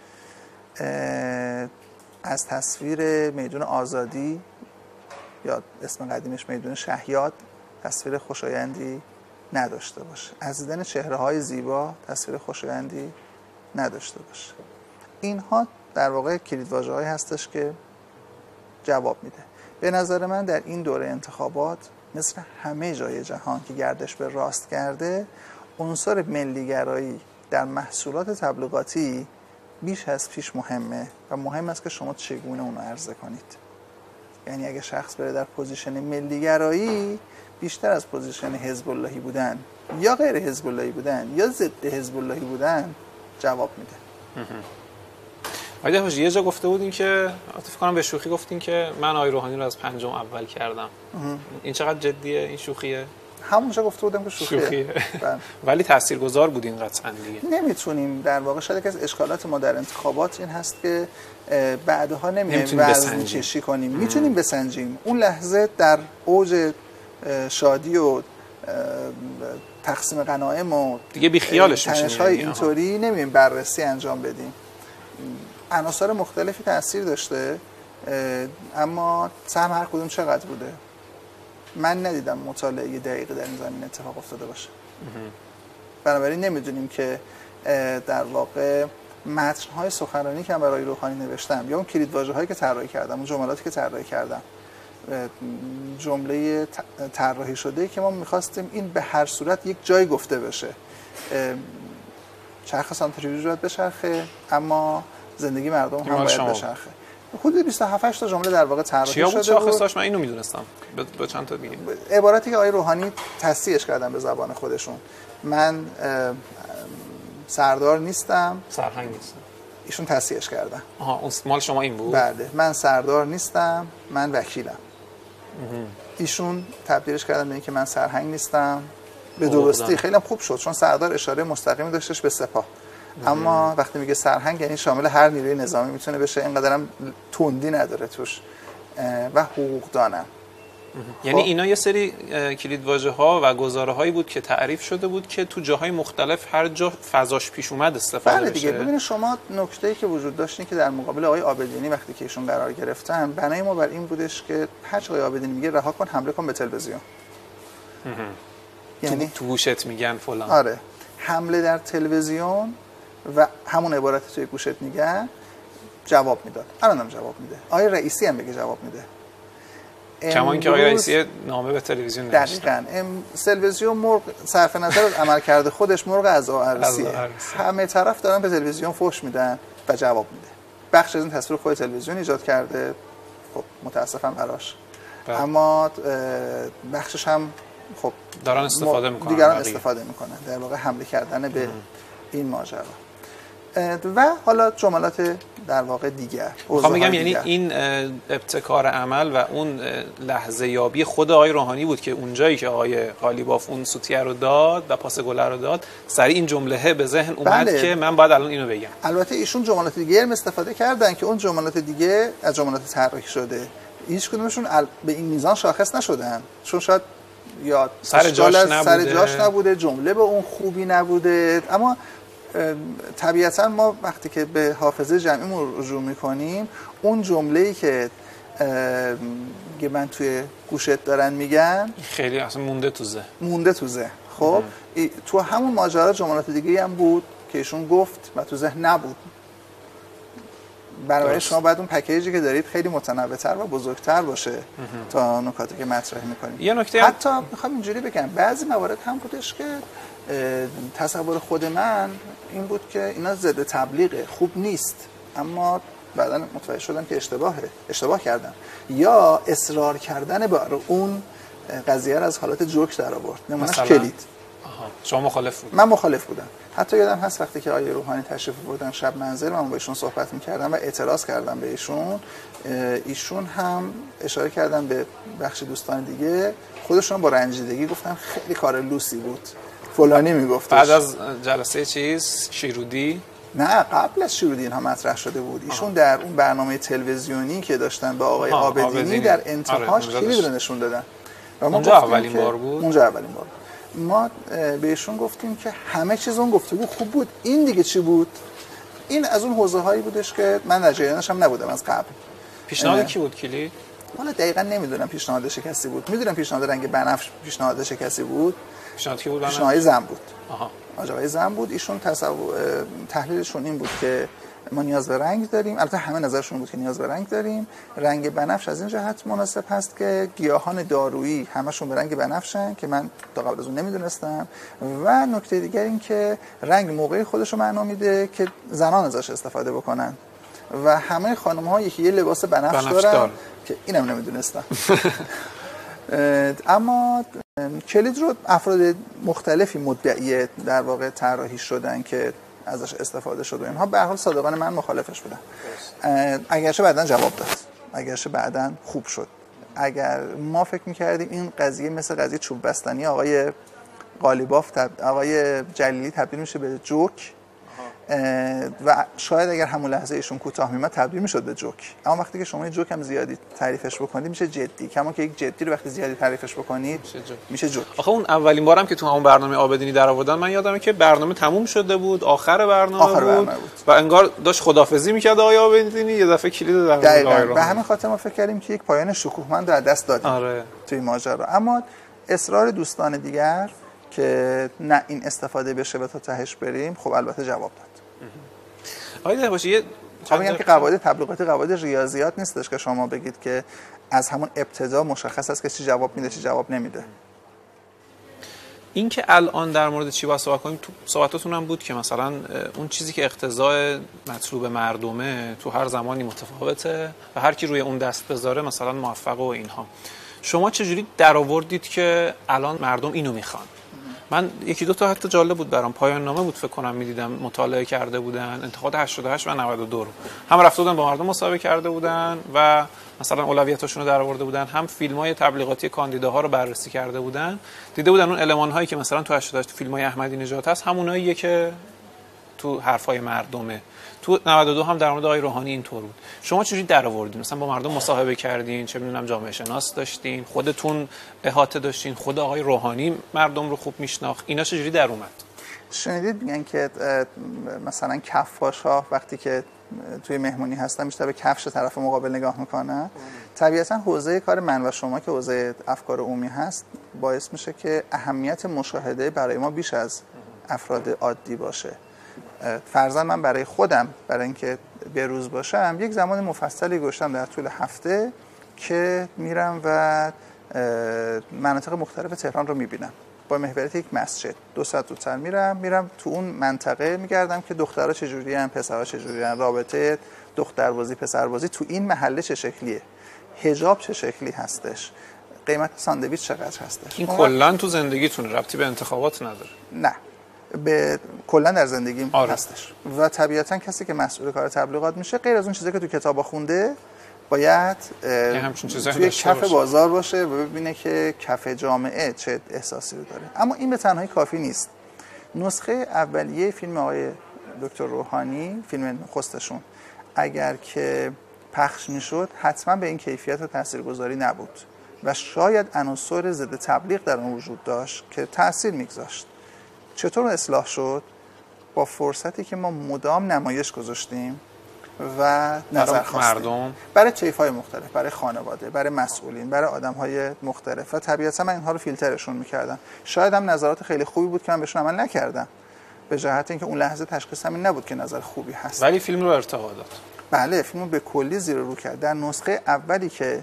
از تصویر میدون آزادی یا اسم قدیمش میدون شهیاد تصویر خوشایندی نداشته باشه. از دیدن چهره‌های زیبا تصویر خوشایندی نداشته باشه. اینها در واقع کلیدواژه‌هایی هستش که جواب میده. به نظر من در این دوره انتخابات مثل همه جای جهان که گردش به راست کرده، عنصر ملیگرایی در محصولات تبلیغاتی بیش از پیش مهمه و مهم است که شما چگونه اونو عرضه کنید. یعنی اگه شخص بره در پوزیشن ملیگرایی بیشتر از پوزیشن حزب اللهی بودن یا غیر حزب اللهی بودن یا ضد حزب اللهی بودن جواب میده. آقای دهباشی یه جا گفته بودین که فکر کنم به شوخی گفتین که من آقای روحانی رو از پنجم اول کردم. این چقدر جدیه این شوخیه؟ همونجا گفته بودم که شوخیه. ولی تاثیرگذار بودین قطعا دیگه. نمیتونیم در واقع شاید که از اشکالات ما در انتخابات این هست که بعدها نمیتونیم وزن‌چشی کنیم. میتونیم بسنجیم. اون لحظه در اوج شادی و تقسیم غنایم و دیگه بیخیالش میشیم. تنش‌های اینطوری نمی‌بینیم بررسی انجام بدیم. عناصر مختلفی تاثیر داشته اما سهم هر کدوم چقدر بوده؟ من ندیدم مطالعه دقیقی در این زمینه اتفاق افتاده باشه. بنابراین نمیدونیم که در واقع متن‌های سخنرانی که من برای روحانی نوشتم یا اون کلیدواژه‌هایی که طراحی کردم، اون جملاتی که طراحی کردم، جمله طراحی شده که ما می‌خواستیم این به هر صورت یک جای گفته بشه. چرخ سانتریفیوژ باید بچرخه، اما زندگی مردم هم باید بچرخه. حدود 27 تا جمله در واقع طراحی شده بود. شاخصاش من اینو میدونستم. با چند تا دیگه عبارتی که آقای روحانی تصحیحش کردن به زبان خودشون. من سردار نیستم، سرهنگ نیستم. ایشون تصحیحش کردن. اون مال شما این بود؟ بله. من سردار نیستم، من وکیلم. ایشون تبدیلش کردن به اینکه من سرهنگ نیستم. به درستی خیلی هم خوب شد، چون سردار اشاره مستقیمی داشتش به سپاه. اما وقتی میگه سرهنگ یعنی شامل هر نیروی نظامی میتونه بشه، اینقدرم تندی نداره توش. و حقوقدانم. یعنی اینا یه سری کلیدواژه‌ها و گزاره‌هایی بود که تعریف شده بود که تو جاهای مختلف هر جا فضاش پیش اومد استفاده بشه. بله دیگه. ببینید شما نکته‌ای که وجود داشت که در مقابل آقای عابدینی وقتی که ایشون قرار گرفتن، بنای ما بر این بودش که هر چه آقای عابدینی میگه رها کن، حمله کن به تلویزیون. یعنی تو گوشت میگن فلان. آره. حمله در تلویزیون و همون عبارت توی گوشت میگن جواب میداد. الانم جواب میده. آقای رئیسی هم میگه جواب میده. کما اینکه آقای رئیسی نامه به تلویزیون نوشت. دقیقاً. تلویزیون مرغ صرف نظر از عملکرد خودش مرغ عزاعرسیه. همه طرف دارن به تلویزیون فحش میدن و جواب میده. بخش از این تصویر خود تلویزیون ایجاد کرده. خب متاسفم براش. اما بخشش هم خب دارن استفاده میکنن. دیگران استفاده میکنن. در واقع حمله کردن به این ماجرا. و حالا جملات در واقع دیگر. میخوام بگم یعنی این ابتکار عمل و اون لحظه یابی خود آقای روحانی بود که اونجایی که آقای قالیباف اون سوتیه رو داد و پاس گله رو داد، سریع این جمله به ذهن اومد. بله. که من باید الان اینو بگم. البته ایشون جملات دیگه هم استفاده کردن که اون جملات دیگه از جملات طراحی شده هیچ کدومشون به این میزان شاخص نشدن، چون شاید یا سر جاش نبوده، جمله به اون خوبی نبوده. اما طبیعتا ما وقتی که به حافظه جمعیمون رجوع میکنیم، اون جمله‌ای که من توی گوشت دارن میگن خیلی اصلا مونده تو ذهن. خب تو همون ماجرا جملات دیگه هم بود که ایشون گفت و تو ذهن نبود. برای شما باید اون پکیجی که دارید خیلی متنوع‌تر و بزرگتر باشه تا نکاتی که مطرح می‌کنید. یه نکته حتی می‌خوام اینجوری بگم بعضی موارد هم بودش که تصور خود من این بود که اینا ضد تبلیغه، خوب نیست، اما بعداً متوجه شدم که اشتباه کردم، یا اصرار کردن بر اون قضیه رو از حالت جوک در آورد. نمونهش کلید. شما مخالف بود؟ من مخالف بودم. حتی یادم هست وقتی که آقای روحانی تشریف آوردن شب منزل، من با ایشون صحبت می‌کردم و اعتراض کردم به ایشون هم اشاره کردن به بخش دوستان دیگه، خودشون با رنجیدگی گفتن خیلی کار لوسی بود، فلانی میگفتش. بعد از جلسه شیرودی؟ نه، قبل از شیرودی اینها مطرح شده بود. ایشون در اون برنامه تلویزیونی که داشتن با آقای عابدینی در انتهاش خیلی رو نشون دادن. اونجا اولین بار بود. ما بهشون گفتیم که همه چیز اون گفتگو خوب بود، این دیگه چی بود؟ این از اون حوزه هایی بودش که من در جریانش هم نبودم از قبل. پیشنهاد کی بود کلی؟ والا دقیقاً نمیدونم پیشنهادش کسی بود. میدونم پیشنهاد رنگ بنفش پیشنهادش کسی بود. پیشنهاد کی بود؟ پیشنهاد زن بود. آقای زن بود. ایشون تحلیلشون این بود که ما نیاز به رنگ داریم. البته همه نظرشون بود که نیاز به رنگ داریم. رنگ بنفش از این جهت مناسب هست که گیاهان دارویی همشون به رنگ بنفشن که من تا قبل از اون نمیدونستم، و نکته دیگر این که رنگ موقعی خودش رو معنا میده که زنان ازش استفاده بکنن و همه خانم‌ها یه لباس بنفش دارن که اینم نمیدونستم. اما کلید رو افراد مختلفی مدعی در واقع طراحی شدن که ازش استفاده شد و اینها. به هر حال صادقانه من مخالفش بودم. اگرچه بعداً جواب داد، اگرچه بعداً خوب شد. اگر ما فکر می‌کردیم این قضیه مثل قضیه چوب بستنی آقای قالیباف آقای جلیلی تبدیل میشه به جوک، و شاید اگر همون لحظه ایشون کوتاه میمد تبدیل میشد به جوک، اما وقتی که شما یه جوک هم زیادی تعریفش بکنید میشه جدی، کما که یک جدی رو وقتی زیادی تعریفش بکنید میشه جوک. آخه اون اولین بارم که تو همون برنامه آبدینی در آوردن من یادمه که برنامه تموم شده بود، آخر برنامه بود و انگار داشت خدافظی میکرد آقای آبدینی، یه دفعه کلید در دقیقاً به همین خاطر ما فکر کردیم که یک پایان شکوهمند رو از دست دادیم. آره. توی ماجرا. اما اصرار دوستان دیگر که نه این استفاده بشه و تا تهش بریم، خب البته جواب داد. آیده باشه یه میگم که قواعد تبلیغاتی قواعد ریاضیات نیستش که شما بگید که از همون ابتدا مشخص است که چی جواب میده چی جواب نمیده. این که الان در مورد چی باید صحبت کنیم، تو صحبتاتون هم بود که مثلا اون چیزی که اقتضای مطلوب مردمه تو هر زمانی متفاوته و هر کی روی اون دست بذاره مثلا موفق و اینها. شما چجوری درآوردید که الان مردم اینو میخوان؟ من یکی دو تا حتی جالب بود برام، پایان نامه بود فکر کنم میدیدم مطالعه کرده بودن انتقاد 88 و 92 رو، هم رفته بودن با مردم مصاحبه کرده بودن و مثلا اولویتاشون رو درآورده بودن، هم فیلم‌های تبلیغاتی کاندیداها رو بررسی کرده بودن، دیده بودن اون المان‌هایی که مثلا تو 88 فیلم‌های احمدی نژاد هست هموناییه که تو حرفای مردمه. تو 92 هم در مورد آقای روحانی اینطور بود. شما چجوری درآوردین؟ مثلا با مردم مصاحبه کردین، چه می‌دونم جامعه شناس داشتین، خودتون احاطه داشتین، خود آقای روحانی مردم رو خوب میشناخت، اینا چجوری در اومد؟ شنیدید میگن که مثلا کفاش‌ها وقتی که توی مهمونی هستن بیشتر به کفش طرف مقابل نگاه میکنن. طبیعتا حوزه کار من و شما که حوزه افکار عمومی هست باعث میشه که اهمیت مشاهده برای ما بیش از افراد عادی باشه. فرضاً من برای خودم، برای اینکه به روز باشم، یک زمان مفصلی گذاشتم در طول هفته که میرم و مناطق مختلف تهران رو میبینم با محوریت یک مسجد. 2 ساعت زودتر میرم تو اون منطقه میگردم که دخترها چجوری ان، پسرها چجوری ان، رابطه دختربازی پسربازی تو این محله چه شکلیه، حجاب چه شکلی هستش، قیمت ساندویچ چقدر هستش. این کلا تو زندگیتونه، ربطی به انتخابات نداره؟ نه، به کلا در زندگیم هستش. و طبیعتا کسی که مسئول کار تبلیغات میشه غیر از اون چیزی که تو کتابا خونده باید توی کف بازار باشه و ببینه که کف جامعه چه احساسی رو داره. اما این به تنهایی کافی نیست. نسخه اولیه فیلم آقای دکتر روحانی، فیلم نخستشون، اگر که پخش میشد حتما به این کیفیت و تاثیرگذاری نبود و شاید عناصر ضد تبلیغ در اون وجود داشت که تاثیر میگذاشت. چطور اصلاح شد؟ با فرصتی که ما مدام نمایش گذاشتیم و نظر خواستیم برای طیف‌های مختلف، برای خانواده، برای مسئولین، برای آدم‌های مختلف و طبیعتا من اینها رو فیلترشون می‌کردم. شاید هم نظرات خیلی خوبی بود که من بهشون عمل نکردم به جهت اینکه اون لحظه تشخیصم این نبود که نظر خوبی هست، ولی فیلم رو ارتقا داد. بله، فیلم رو به کلی زیر رو کرد. در نسخه اولی که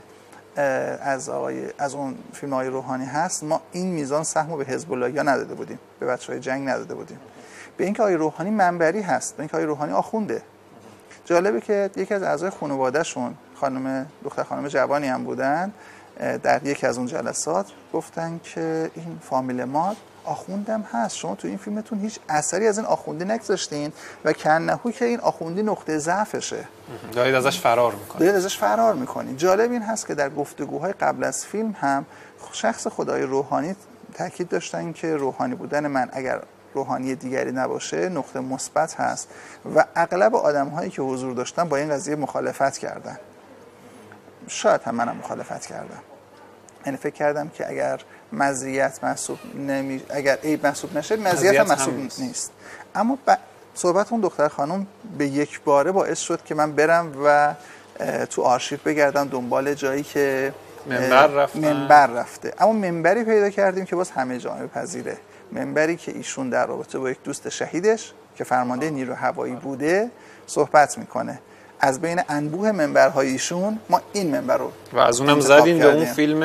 از اون فیلم آقای روحانی هست ما این میزان سهم رو به حزب اللهیا نداده بودیم، به بچهای جنگ نداده بودیم. به اینکه آقای روحانی منبری هست، به اینکه آقای روحانی آخونده. جالبه که یکی از اعضای خانواده‌شون دختر خانم جوانی هم بودن، در یکی از اون جلسات گفتن که این فامیل ما آخوندم هست، شما تو این فیلمتون هیچ اثری از این آخوندی نگذاشتین و کنهو که این آخوندی نقطه ضعفشه، دارید ازش فرار میکنید. جالب این هست که در گفتگوهای قبل از فیلم هم شخص خدای روحانی تاکید داشتن که روحانی بودن من اگر روحانی دیگری نباشه نقطه مثبت هست و اغلب آدم‌هایی که حضور داشتن با این قضیه مخالفت کردن. شاید هم منم مخالفت کردم. یعنی فکر کردم که اگر مزیت محسوب اگر عیب محسوب نشه مزیت هم محسوب نیست. اما صحبت اون دختر خانم به یک باره باعث شد که من برم و تو آرشیو بگردم دنبال جایی که منبر رفته. اما منبری پیدا کردیم که باز همه جامعه پذیره. منبری که ایشون در رابطه با یک دوست شهیدش که فرمانده نیرو هوایی بوده صحبت میکنه. از بین انبوه منبرهای ایشون ما این منبر رو و از اونم زدیم به اون فیلم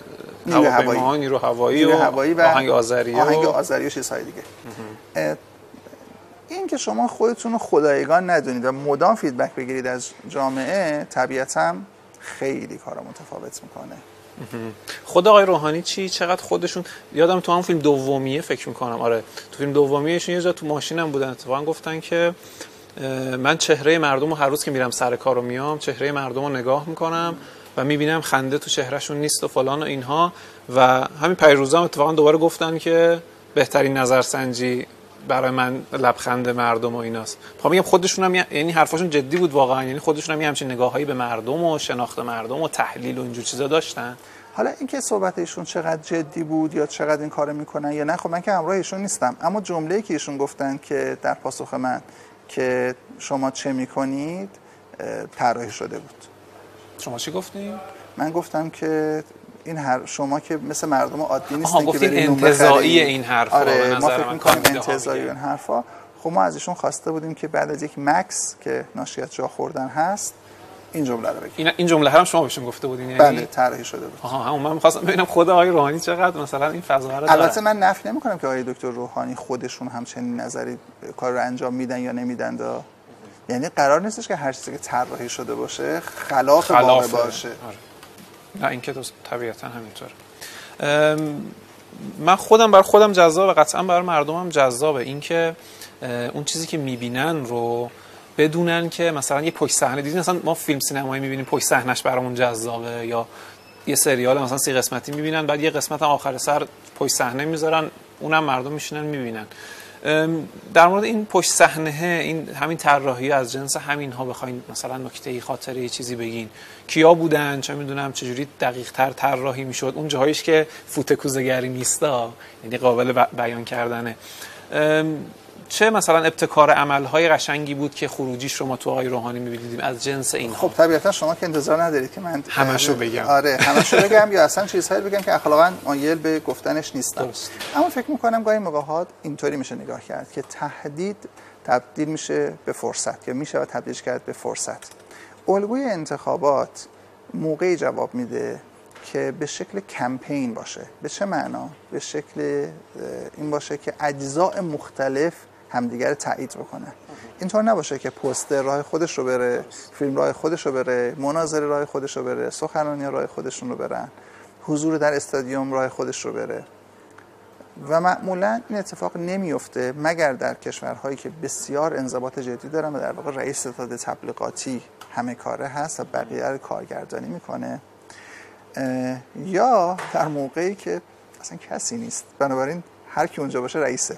نیرو هوایی و آهنگ آذری و چیزهای دیگه. این که شما خودتون رو خدایگان ندونید و مدام فیدبک بگیرید از جامعه طبیعتاً خیلی کارا متفاوت میکنه. خود آقای روحانی چقدر خودشون، یادم تو هم فیلم دومیه فکر میکنم، آره تو فیلم دومیهشون یه جا تو ماشینم بودن اتفاقا گفتن که من چهره مردم رو هر روز که میرم سر کار و میام چهره مردم رو نگاه میکنم و میبینم خنده تو چهرهشون نیست و فلان و اینها. و همین پیروزا هم اتفاقا دوباره گفتن که بهترین نظرسنجی برای من لبخند مردم و ایناست. میخوام بگم خودشون هم یعنی حرفاشون جدی بود واقعا، یعنی خودشون هم همچین نگاهایی به مردم و شناخت مردم و تحلیل و اینجور چیزا داشتن. حالا اینکه صحبت ایشون چقدر جدی بود یا چقدر این کارو میکنن یا نه، خب من که همراه ایشون نیستم، اما جمله‌ای که ایشون گفتن که در پاسخ من که شما چه میکنید طراحی شده بود. شما چی گفتین؟ من گفتم که این شما که مثل مردم عادی نیستین که برید انتزاعی این حرفا. آره ما فکر می‌کنیم انتزاعی این حرفا. خب ما از ایشون خواسته بودیم که بعد از یک مکس که ناشی از جا خوردن هست این جمله رو بگید. این جمله هم شما بهشون گفته بودین؟ یعنی بله طراحی شده بود. همون من می‌خواستم ببینم خود آقای روحانی چقدر مثلا این فضا رو. البته من نفی نمی‌کنم که آقای دکتر روحانی خودشون همچنین نظری کار رو انجام میدن یا نمیدن. یعنی قرار نیستش که هر چیزی که طراحی شده باشه خلاف واقع باشه. آره. نه این که طبیعتا همینطوره. من خودم برای خودم جذابه، قطعا برای مردمم جذابه اینکه اون چیزی که میبینن رو بدونن که مثلا یه پشت صحنه دیدین. مثلا ما فیلم سینمایی میبینیم پشت صحنهش برامون جذابه، یا یه سریال مثلا 30 قسمتی میبینن بعد یه قسمت هم آخر سر پشت صحنه میذارن اونم مردم میشینن میبینن. در مورد این پشت صحنه این همین طراحی از جنس همین ها بخواین مثلا نکته خاطره چیزی بگین کیا بودن، چه میدونم چجوری دقیق تر طراحی میشد، اون جاهایش که فوت کوزه‌گری نیستا یعنی قابل بیان کردنه، چه مثلا ابتکار عمل‌های قشنگی بود که خروجیش رو ما تو آقای روحانی می‌بینیم از جنس این. خب طبیعتا شما که انتظار ندارید که من همشو بگم. آره همشو بگم یا اصلا چیزهایی بگم که اخلاقا مایل به گفتنش نیستم. درست. اما فکر می‌کنم گاهی موقع‌ها اینطوری میشه نگاه کرد که تهدید تبدیل میشه به فرصت یا میشه تبدیل کرد به فرصت. الگوی انتخابات موقعی جواب میده که به شکل کمپین باشه. به چه معنا؟ به شکل این باشه که اجزاء مختلف همدیگر رو تایید بکنه. اینطور نباشه که پوستر راه خودش رو بره، فیلم راه خودش رو بره، مناظره راه خودش رو بره، سخنرانی راه خودشون رو برن، حضور در استادیوم راه خودش رو بره. و معمولا این اتفاق نمیفته مگر در کشورهایی که بسیار انضباط جدی دارن و در واقع رئیس ستاد تبلیغاتی همه کاره هست و بقیه رو کارگردانی میکنه، یا در موقعی که اصلا کسی نیست، بنابراین هر کی اونجا باشه رئیسه.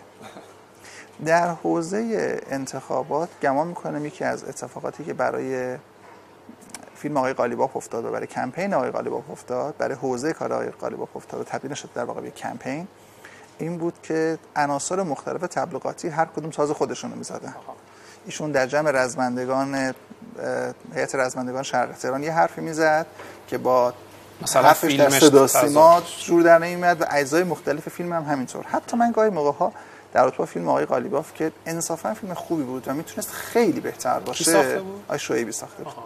در حوزه انتخابات گمان میکنم یکی از اتفاقاتی که برای فیلم آقای قالیباف افتاد و برای کمپین آقای قالیباف افتاد، برای حوزه کار آقای قالیباف افتاد و تبدیل شد در واقع به کمپین، این بود که عناصر مختلف تبلیغاتی هر کدوم ساز خودشون رو می‌زدن. ایشون در جمع رزمندگان هیئت رزمندگان شرق تهران یه حرفی میزد که با مثلا فیلمش صدا سیما جور در نمیاد و اجزای مختلف فیلم هم همینطور. حتی من گاهی موقع‌ها در رابطه با فیلم آقای قالیباف که انصافا فیلم خوبی بود و میتونست خیلی بهتر باشه، آقای شعیبی ساخته بود.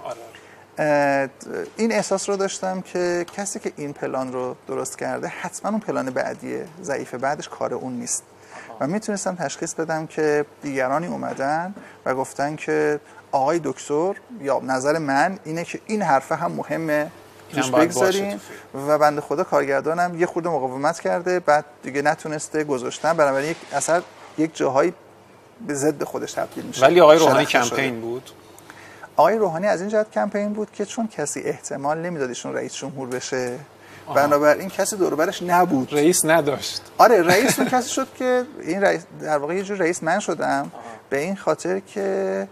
این احساس رو داشتم که کسی که این پلان رو درست کرده حتما اون پلان بعدی ضعیف بعدش کار اون نیست. و میتونستم تشخیص بدم که دیگرانی اومدن و گفتن که آقای دکتر یا نظر من اینه که این حرفه هم مهمه توش بگذاریم و بنده خدا کارگردانم یه خورده مقاومت کرده بعد دیگه نتونسته گذاشتن، بنابراین یک اثر یک جاهایی به ضد خودش تبدیل میشه. ولی آقای روحانی کمپین بود. آقای روحانی از این جهت کمپین بود که چون کسی احتمال نمیداد ایشون رئیس جمهور بشه، بنابراین کسی دور و برش نبود، رئیس نداشت. آره رئیس اون کسی شد که این رئیس در واقع یه جور رئیس من شدم به این خاطر که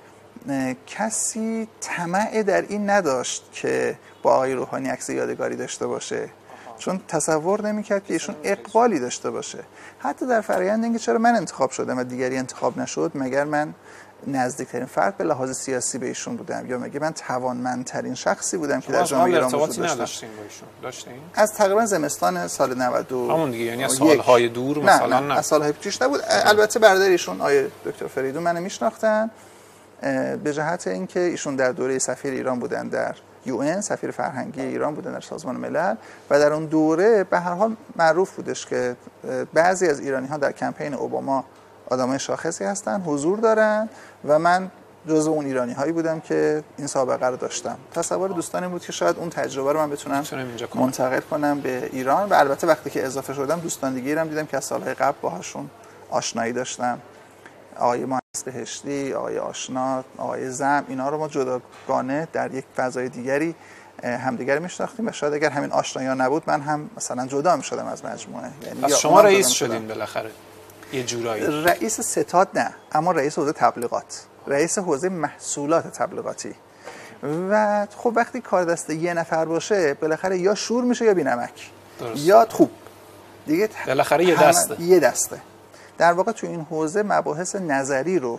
کسی طمع در این نداشت که با آقای روحانی عکس یادگاری داشته باشه، چون تصور نمی‌کرد که ایشون اقبالی داشته باشه. حتی در فرآیند اینکه چرا من انتخاب شدم و دیگری انتخاب نشد، مگر من نزدیکترین فرد به لحاظ سیاسی به ایشون بودم یا مگه من توانمندترین شخصی بودم که در جامعه ایران وجود داشتم؟ داشتین؟ از تقریبا زمستان سال 92 همون دیگه، یعنی از سالهای دور مثلا نه از سالهای پیش نبود. البته برادر ایشون آیه دکتر فریدون منو میشناختن به جهت اینکه ایشون در دوره سفیر ایران بودن در UN، سفیر فرهنگی ایران بودن در سازمان ملل و در اون دوره به هر حال معروف بودش که بعضی از ایرانی‌ها در کمپین اوباما آدمای شاخصی هستن، حضور دارن و من جزو اون ایرانی‌هایی بودم که این سابقه رو داشتم. تصور دوستانی بود که شاید اون تجربه رو من بتونم منتقل کنم به ایران و البته وقتی که اضافه شدم دوستان دیگه‌ای هم دیدم که از سال‌های قبل باهاشون آشنایی داشتم. آقای مهندس بهشتی، آقای آشنا، آقای زم، اینا رو ما جداگانه در یک فضای دیگری همدیگر میشناختیم و شاید اگر همین آشنایی نبود من هم مثلا جدا میشدم از مجموعه. یعنی شما رئیس شدین بالاخره؟ یه جورایی رئیس ستاد نه، اما رئیس حوزه تبلیغات، رئیس حوزه محصولات تبلیغاتی. و خب وقتی کار دست یه نفر باشه بالاخره یا شور میشه یا بی‌نمک یا خوب دیگه، بالاخره یه دسته. در واقع تو این حوزه مباحث نظری رو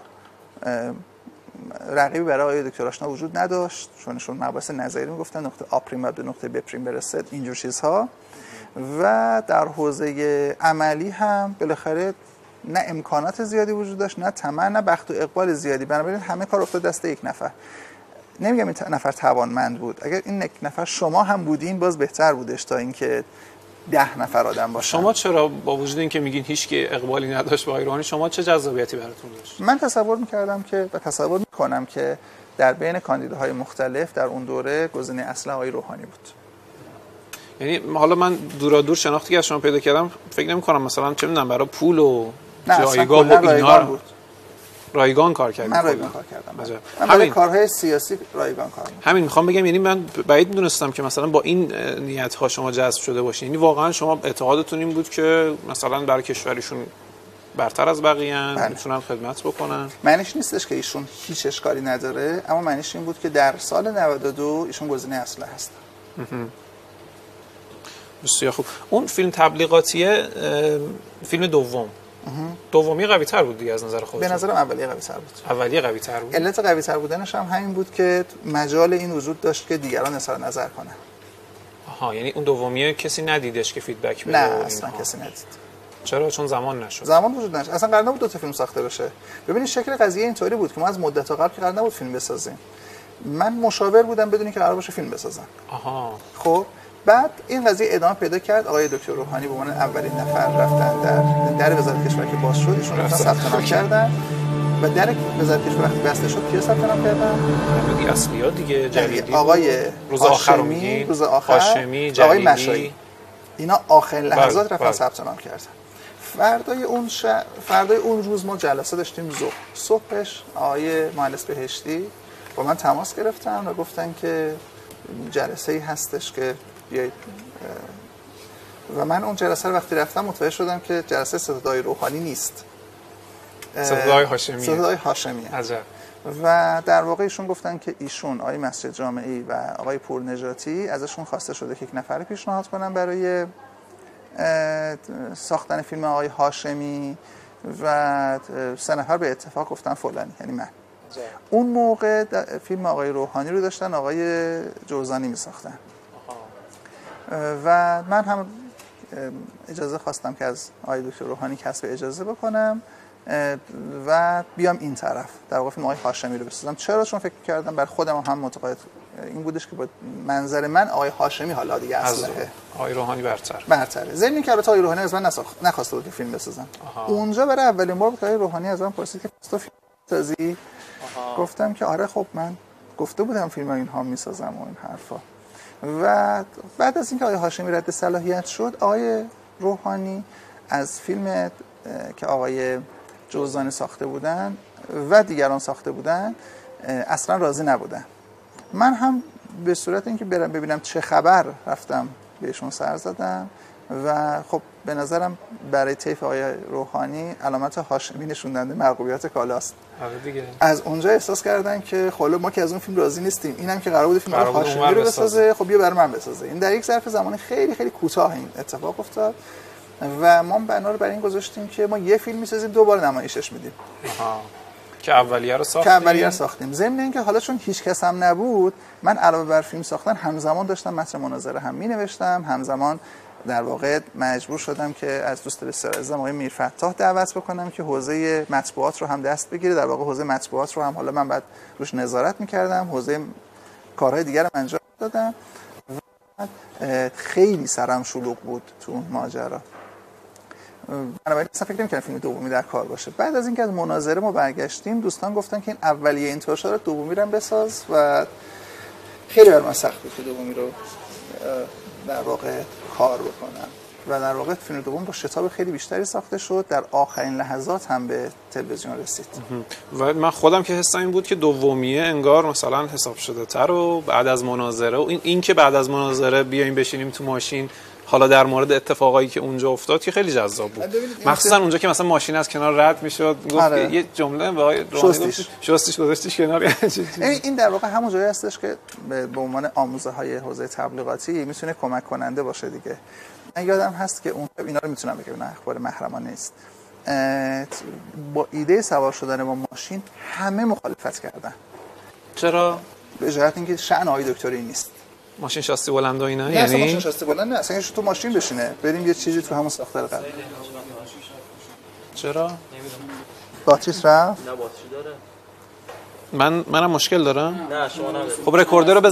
رقیبی برای آقای دکتر آشنا وجود نداشت، چونشون مباحث نظری میگفتن نقطه آ پریم به نقطه ب پریم برسه، اینجور چیزها. و در حوزه عملی هم بالاخره نه امکانات زیادی وجود داشت، نه طمع، نه بخت و اقبال زیادی، بنابراین همه کار افتاد دست یک نفر. نمیگم این نفر توانمند بود، اگر این یک نفر شما هم بودین باز بهتر بودش تا اینکه 10 نفر آدم باشن. شما چرا با وجود اینکه میگین هیچ کی اقبالی نداشت با آقای روحانی، شما چه جذابیتی براتون داشت؟ من تصور می‌کردم که و تصور می‌کنم که در بین کاندیداهای مختلف در اون دوره گزینه اصلی آقای روحانی بود. یعنی حالا من دورادور شناختی که از شما پیدا کردم فکر نمی‌کنم مثلا چه می‌دونم برای پول و جایگاه و اینا بود. رایگان کار کردم. من رایگان کار کردم. من برای کارهای سیاسی رایگان کار کردم. همین میخوام بگم، یعنی من بعید میدونستم که مثلا با این نیت‌ها شما جذب شده باشین. یعنی واقعا شما اعتقادتون این بود که مثلا برای کشورشون برتر از بقیه‌ان، میتونن خدمت بکنن. معنیش نیستش که ایشون هیچ اشکالی نداره، اما معنیش این بود که در سال 92 ایشون گزینه اصلی هست. بسیار خوب. اون فیلم تبلیغاتیه، فیلم دومی قوی تر بود دیگه از نظر خودتون؟ به نظرم اولیه قوی تر بود. اولیه قوی تر بود. علت قوی تر بودنش هم همین بود که مجال این وجود داشت که دیگران اظهار نظر کنن. آها، یعنی اون دومیه کسی ندیدش که فیدبک بده؟ نه اصلا کسی ندید. چرا؟ چون زمان نشد. زمان وجود نداشت. اصلا قرار نبود 2 تا فیلم ساخته بشه. ببینید شکل قضیه اینطوری بود که ما از مدت قبل که قرار نبود فیلم بسازیم. من مشاور بودم بدون که قرار باشه فیلم بسازم. آها. خب بعد این قضیه ادامه پیدا کرد. آقای دکتر روحانی به عنوان اولین نفر رفتن در وزارت کشور که باز شد، ایشون رفتن ثبت نام کردن و در وزارت کشور وقتی بسته شد کیا ثبت نام کردن؟ همین اصلی‌ها دیگه، جلیلی، آقای روز آخر، روز آخر، هاشمی، آقای مشایی، اینا آخرین لحظات رفتن بله. ثبت نام کردن. فردای اون روز ما جلسه داشتیم. صبحش آقای مهندس بهشتی با من تماس گرفتن و گفتن که جلسه‌ای هستش که بیایید، و من اون جلسه رو وقتی رفتم متوجه شدم که جلسه ستادهای روحانی نیست، ستادهای هاشمی. ستادهای هاشمی. عجب. و در واقع ایشون گفتن که ایشون آقای مسجد جامعی و آقای پورنژاتی ازشون خواسته شده که یک نفر پیشنهاد کنن برای ساختن فیلم آقای هاشمی و 3 نفر به اتفاق گفتن فلانی، یعنی من. اون موقع فیلم آقای روحانی رو داشتن آقای جوزانی می ساختن و من هم اجازه خواستم که از آقای دکتر روحانی کسب اجازه بکنم و بیام این طرف در واقع فیلم آقای هاشمی رو بسازم. چرا؟ چون فکر کردم بر خودم هم معتقد این بودش که با منظر من آقای هاشمی حالا دیگه اصله، آقای روحانی برتره. ضمن که البته آقای روحانی از من نخواسته بود که فیلم بسازم. اونجا برای اولین بار بود که آقای روحانی از من پرسید که تو فیلم سازی؟ گفتم که آره خب من گفته بودم فیلم اینها میسازم و این حرفا. و بعد از اینکه آقای هاشمی رد صلاحیت شد، آقای روحانی از فیلم که آقای جوزانی ساخته بودن و دیگران ساخته بودن اصلا راضی نبودن. من هم به صورت اینکه برم ببینم چه خبر رفتم بهشون سر زدم و خب به نظرم برای طیف آقای روحانی علامت هاشمی نشون دهنده مرغوبیت کالاست. دیگه. از اونجا احساس کردن که خب ما که از اون فیلم راضی نیستیم، اینم که قرار بود فیلم آقای هاشمی رو بسازه، خب بیا برای من بسازه. این در یک ظرف زمانی خیلی خیلی کوتاه این اتفاق افتاد و ما بنا رو برای این گذاشتیم که ما یه فیلم می‌سازیم دوباره نمایشش میدیم. که اولیه رو ساختیم. ضمن اینکه حالا چون هیچ کس هم نبود، من علاوه بر فیلم ساختن همزمان داشتم متن مناظره هم می‌نوشتم، همزمان در واقع مجبور شدم که از دوست بسیار عزیزم آقای میرفتاح دعوت بکنم که حوزه مطبوعات رو هم دست بگیره. در واقع حوزه مطبوعات رو هم حالا من بعد روش نظارت می‌کردم، حوزه کارهای دیگر رو انجام دادم و خیلی سرم شلوغ بود تو اون ماجرا. بنابراین اصلا فکر نمی‌کردم فیلم دومی در کار باشه. بعد از اینکه از مناظره ما برگشتیم، دوستان گفتن که این اولیه اینطور شده، دومی رو هم بساز و خیلی برام سخت بود که دومی رو در واقع کار بکنم و در واقع فیلم دوم با شتاب خیلی بیشتری ساخته شد، در آخرین لحظات هم به تلویزیون رسید. و من خودم که حسم این بود که دومیه انگار مثلا حساب شده تر و بعد از مناظره و این که بعد از مناظره بیایم بشینیم تو ماشین حالا در مورد اتفاقایی که اونجا افتاد که خیلی جذاب بود، مخصوصا اونجا که مثلا ماشین از کنار رد میشد، گفت یه جمله به آقای روحانی شستش گذاشتش کنار. این در واقع همون جایی هستش که به عنوان آموزه های حوزه تبلیغاتی میتونه کمک کننده باشه دیگه. من یادم هست که اون اینا رو میتونم بگم، نه اخبار محرمانه نیست، با ایده سوار شدن با ماشین همه مخالفت کردن. چرا؟ به جهت اینکه شأن آقای دکتری نیست ماشین شاسی بلند و اینا، یعنی ماشین شاسی بلند نه، اصلا تو ماشین بشینه بریم یه چیزی تو همون ساختار قبل. چرا؟ باتریش رفت؟ نه باتری داره. منم مشکل دارم؟ نه شما نداری. خب رکوردر رو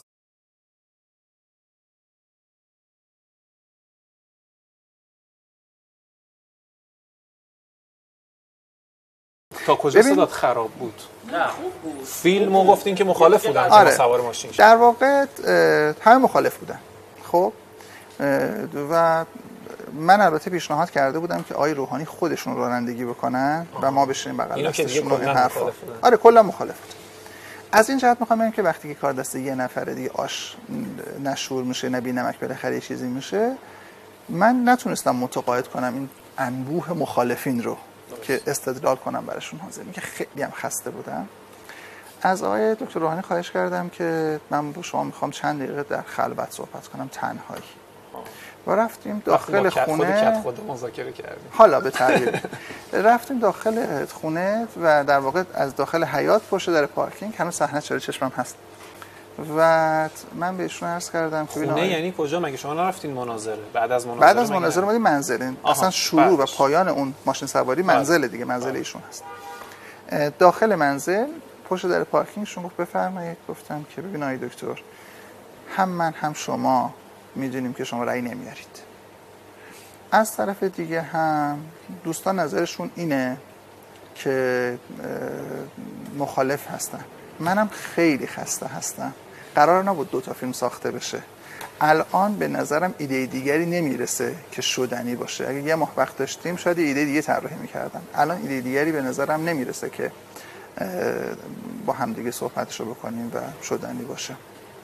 تا کجا صدات خراب بود؟ نه خوب بود. فیلمو گفتین که مخالف بودن آره. که سوار ماشین شد. در واقع همه مخالف بودن. خب و من البته پیشنهاد کرده بودم که آقای روحانی خودشون رانندگی بکنن و ما بشینیم بغل دستشون و این حرفا. آره کلا مخالف بود. از این جهت میخوام بگم که وقتی که کار دست یه نفره دیگه آش نشور میشه، نبی نمک بالاخره یه چیزی میشه، من نتونستم متقاعد کنم این انبوه مخالفین رو که استدلال کنم براشون حاضر، که خیلی هم خسته بودم. از آقای دکتر روحانی خواهش کردم که من با شما میخوام چند دقیقه در خلوت صحبت کنم تنهایی. و رفتیم داخل خونه، خود مذاکره کردیم. حالا به تعبیر رفتیم داخل خونه و در واقع از داخل حیاط پشت در پارکینگ، هنوز صحنه چهره چشمم هست، و من بهشون عرض کردم که خونه یعنی کجا؟ مگه شما نرفتین مناظره؟ بعد از مناظره اومدیم منزل، اصلا شروع و پایان اون ماشین سواری منزل دیگه، منزل ایشون هست. داخل منزل پشت در پارکینگشون گفت بفرمایید. گفتم که ببین آقای دکتر، هم من هم شما میدونیم که شما رأی نمیارید، از طرف دیگه هم دوستان نظرشون اینه که مخالف هستن، منم خیلی خسته هستم، قرار نبود 2 تا فیلم ساخته بشه، الان به نظرم ایده دیگری نمیرسه که شدنی باشه، اگه یه ماه وقت داشتیم شاید ایده دیگه طراحی میکردم، الان ایده دیگری به نظرم نمیرسه که با هم دیگه صحبتشو بکنیم و شدنی باشه.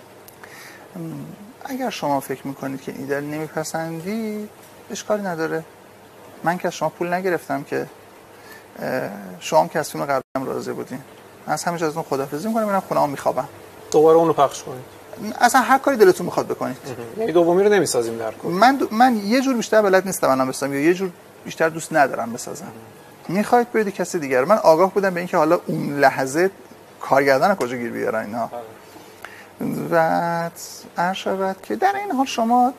اگر شما فکر میکنید که ایده نمیپسندی اشکالی نداره، من که از شما پول نگرفتم که، شما که از فیلم قبلم راضی بودین، از همینجا از اون خدافظی میکنم، میرم خونه‌ام میخوابم، دوباره اونو پخش کنید، اصلا هر کاری دلتون میخواد بکنید. یعنی دومی رو نمیسازیم در کل. من یه جور بیشتر بلد نیستم الان بسازم، یا یه جور بیشتر دوست ندارم بسازم. میخواید برید کسی دیگر. من آگاه بودم به اینکه حالا اون لحظه کارگردان کجا گیر بیارن اینا. و عرض شود که در این حال شما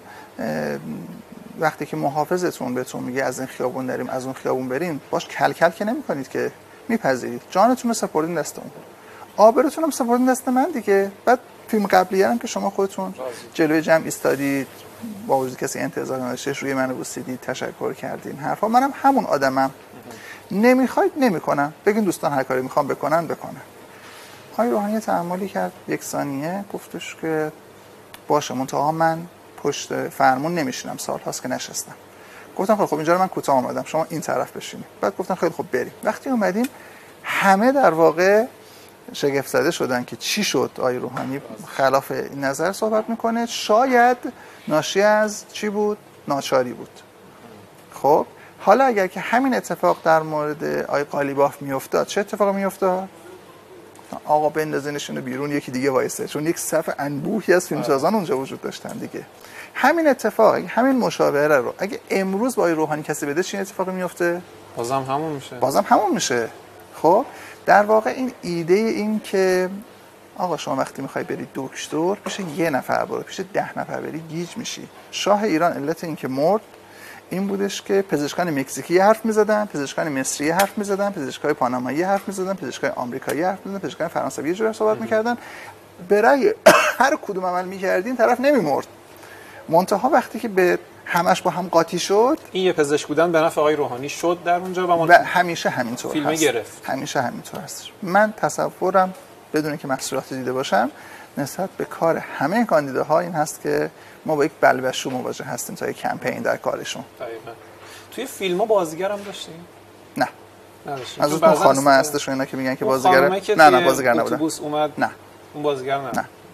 وقتی که محافظتون بهتون میگه از این خیابون نریم از اون خیابون بریم، باش کل کل که نمی‌کنید که، میپذیرید، جانتون رو سپردین دست اون، آبروتون هم سپردین دست من دیگه. بعد فیلم قبلی هم که شما خودتون جلوی جمع ایستادید، با وجود کسی انتظار نداشتش، روی منو بوسیدید، تشکر کردین، حرفا، منم همون آدمم. نمیخواید نمیکنم، بگین دوستان هر کاری میخوام بکنن. آقای روحانی تأملی کرد 1 ثانیه، گفتش که باشه، منتها من پشت فرمون نمیشینم، سال هاست که نشستم. گفتم خب اینجا رو من کوتاه اومدم، شما این طرف بشینید. بعد گفتم خیلی خب بریم. وقتی اومدیم همه در واقع شگفت زده شدن که چی شد آقای روحانی خلاف این نظر صحبت میکنه، شاید ناشی از چی بود؟ ناچاری بود. خب حالا اگر که همین اتفاق در مورد آقای قالیباف میافتاد، چه اتفاقی میافتاد؟ آقا بندازینشون بیرون، یکی دیگه وایسه، چون یک صف انبوهی از فیلمسازان اونجا وجود داشتن دیگه. همین اتفاق، همین مشاوره رو اگه امروز با آقای روحانی کسی بده، چه اتفاقی میفته؟ بازم همون میشه. خب در واقع این ایده این که آقا شما وقتی میخوای برید دکتر، پیش 1 نفر برو، پیش 10 نفر بری گیج میشی. شاه ایران علت این که مرد این بودش که پزشکان مکزیکی حرف می‌زدن، پزشکان مصری حرف می‌زدن، پزشکای پانامایی حرف می‌زدن، پزشکای آمریکایی حرف می‌زدن، پزشکان فرانسوی یه جوری صحبت می‌کردن. برای هر کدوم عمل می‌کردین طرف نمی‌مرد. منتها وقتی که به همش با هم قاطی شد، این یه پزشک بودن به نفع آقای روحانی شد در اونجا و همیشه همینطور فیلم هست. گرفت. همیشه همینطور هست. من تصورم بدون که محصولات دیده باشم نسبت به کار همه کاندیداها این هست که ما با یک بلبشو مواجه هستیم تا یک کمپین در کارشون. دقیقاً. توی فیلم‌ها بازیگر هم داشتیم؟ نه. نداشتیم. از اون خانم هستش اینا که میگن که بازیگر، نه بازیگر نبودن. اتوبوس اومد. نه. اون بازیگر نه.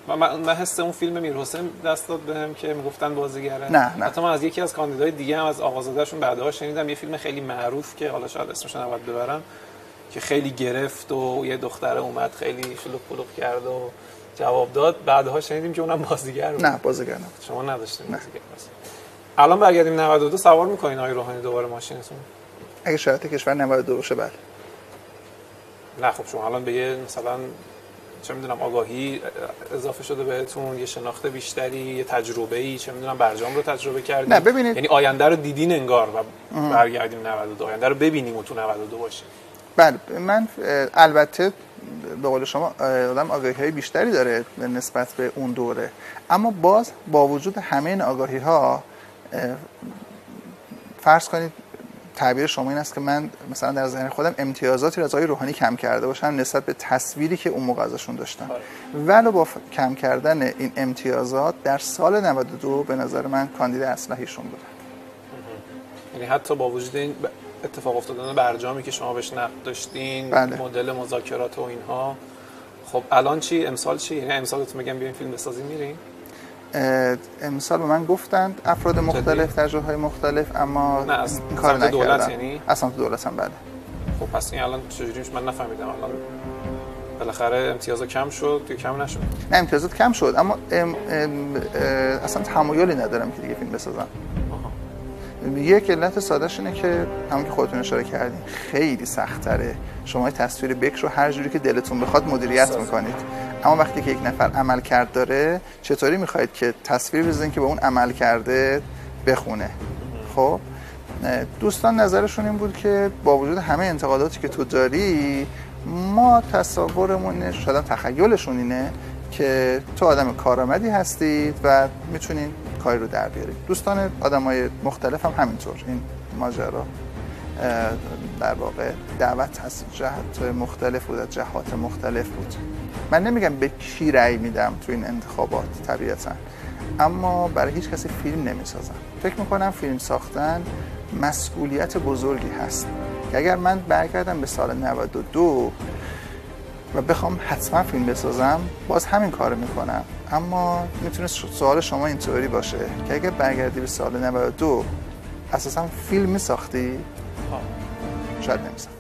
من حس اون فیلم میرحسین دست داد بهم که میگفتن بازیگره. نه حتی من از یکی از کاندیدای دیگه هم از آقازاده‌شون بعدها شنیدم یه فیلم خیلی معروف که حالا شاید اسمش رو نباید ببرم که خیلی گرفت و یه دختره اومد خیلی شلوغ پلوغ کرد و جواب داد. بعدها شنیدیم که اونم بازیگر بود. نه بازیگر نبود. شما نداشتین بازیگر بس. الان برگردیم 92 سوار می‌کنین آقای روحانی دوباره ماشینتون؟ اگه شرایط کشور 92 باشه بله. نه خب شما الان به یه مثلا چه میدونم آگاهی اضافه شده بهتون، یه شناخت بیشتری، یه تجربه‌ای، چه میدونم برجام رو تجربه کردید. نه ببینید، یعنی آینده رو دیدین انگار و برگردیم 92 آینده رو ببینیم و تو 92 باشیم. بله من البته به قول شما آدم آگاهی‌های بیشتری داره نسبت به اون دوره، اما باز با وجود همه این آگاهی‌ها فرض کنید تعبیر شما این است که من مثلا در ذهن خودم امتیازاتی از آقای روحانی کم کرده باشم نسبت به تصویری که اون موقع ازشون داشتم، ولو با کم کردن این امتیازات در سال 92 به نظر من کاندید اصلحیشون بودن. یعنی حتی با وجود این اتفاق افتادن برجامی که شما بهش نقد داشتین، بله. مدل مذاکرات و اینها، خب الان چی؟ امسال چی؟ یعنی امسالتون میگم بیاین فیلم بسازیم میرین؟ امسال به من گفتند افراد مختلف در جاهای مختلف، اما نه از این کار نکردم. دولت یعنی؟ از سمت دولت هم بله. خب پس این الان چجوری من نفهمیدم الان بالاخره امتیازا کم شد یا کم نشد؟ نه امتیازات کم شد، اما اصلا تمایلی ندارم که دیگه فیلم بسازم. یک علت سادهش اینه که همون که خودتون اشاره کردین خیلی سخت‌تره شما تصویر بکر رو هر جوری که دلتون بخواد مدیریت میکنید، اما وقتی که یک نفر عمل کرد داره چطوری میخواید که تصویر بزنید که به اون عمل کرده بخونه؟ خب دوستان نظرشون این بود که با وجود همه انتقاداتی که تو داری ما تصورمون شدن تخیلشون اینه که تو آدم کارآمدی هستید و میتونین کاری رو در بیارید. دوستان آدمای مختلف هم همینطور. این ماجرا در واقع دعوت از جهت مختلف بود، از جهات مختلف بود. من نمیگم به کی رأی میدم تو این انتخابات طبیعتا، اما برای هیچ کسی فیلم نمیسازم. فکر میکنم فیلم ساختن مسئولیت بزرگی هست که اگر من برگردم به سال 92 و بخوام حتما فیلم بسازم باز همین کارو میکنم، اما میتونه سوال شما اینطوری باشه که اگر برگردی به سال 92 اساسا فیلم میساختی؟ شاید نمیساختم.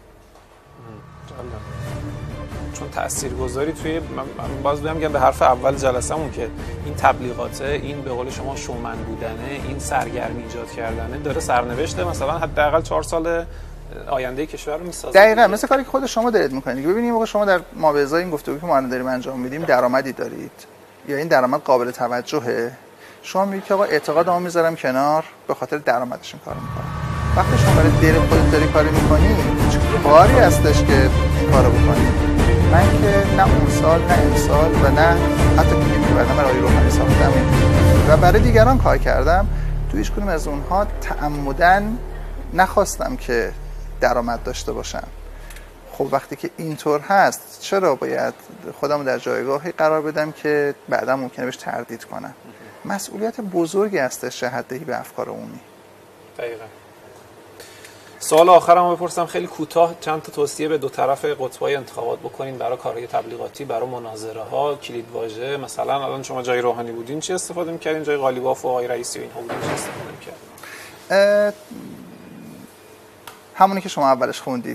چون تاثیرگذاری توی من باز میگم به حرف اول جلسمون که این تبلیغاته، این به قول شما شومن بودنه، این سرگرمی ایجاد کردنه داره سرنوشت مثلا حداقل 4 سال آینده کشور رو میسازه. دقیقاً مثل کاری که خود شما دارید میکنید. ببینید موقع شما در مابعضای این گفتگو که ما الان داریم انجام میدیم درآمدی دارید یا این درآمد قابل توجهه، شما میگید که آقا اعتقادمو میذارم کنار به خاطر درآمدش این کارو میکنم. وقتی شما برای دل خودت داری کاری میکنی چه کاری هستش که این کارو بکنی؟ من که نه اون سال نه این سال و نه حتی فیلمی که بعداً برای روحانی ساختم و برای دیگران کار کردم تو هیچ کدوم از اونها تعمداً نخواستم که درآمد داشته باشم. خب وقتی که اینطور هست چرا باید خودمو در جایگاهی قرار بدم که بعدا ممکنه بهش تردید کنم؟ مسئولیت بزرگی هستش شهادت‌دهی به افکار عمومی. دقیقاً. سوال آخرمو بپرسم خیلی کوتاه، چند تا توصیه به دو طرف قطب‌های انتخابات بکنین برای کارهای تبلیغاتی، برای مناظره‌ها، کلید واژه. مثلا الان شما جای روحانی بودین چی استفاده می‌کردین؟ جای قالیباف و آقای رئیسی و اینها بودین چی استفاده می‌کردین؟ همونی که شما اولش خوندید،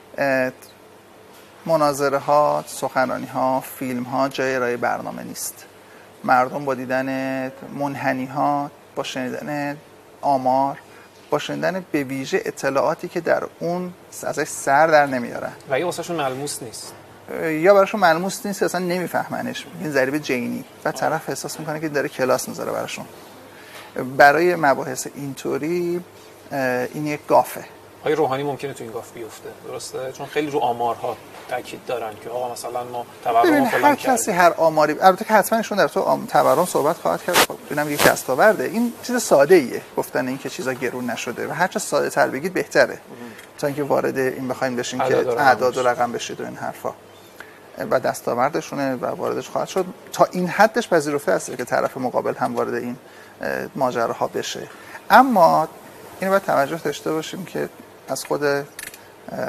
مناظره ها، سخنرانی ها، فیلم ها جای ارائه برنامه نیست. مردم با دیدن منحنی ها، با شنیدن آمار، با شنیدن به ویژه اطلاعاتی که در اون ازش سر در نمیارن و یا واسهشون ملموس نیست یا براشون ملموس نیست، اصلا نمیفهمنش، این ضریب جینی و طرف احساس میکنه که داره کلاس میذاره براشون. برای مباحث اینطوری این یک گافه. آقای روحانی ممکنه تو این گاف بیفته، درسته؟ چون خیلی رو آمارها تاکید دارن که آقا مثلا ما تورم فلان کردیم. هر کسی هر آماری، البته که حتما ایشون در تو تورم صحبت خواهد کرد، خب اینم یک دستاورده. این چیز ساده ایه گفتن این که چیزا گرون نشده و هر چه ساده تر بگید بهتره تا اینکه وارد این بخوایم بشیم که اعداد و رقم بشید و این حرفا. و دستاوردشونه و واردش خواهد شد. تا این حدش پذیرفته است که طرف مقابل هم وارد این ماجراها بشه. اما اینو باید توجه داشته باشیم که از خود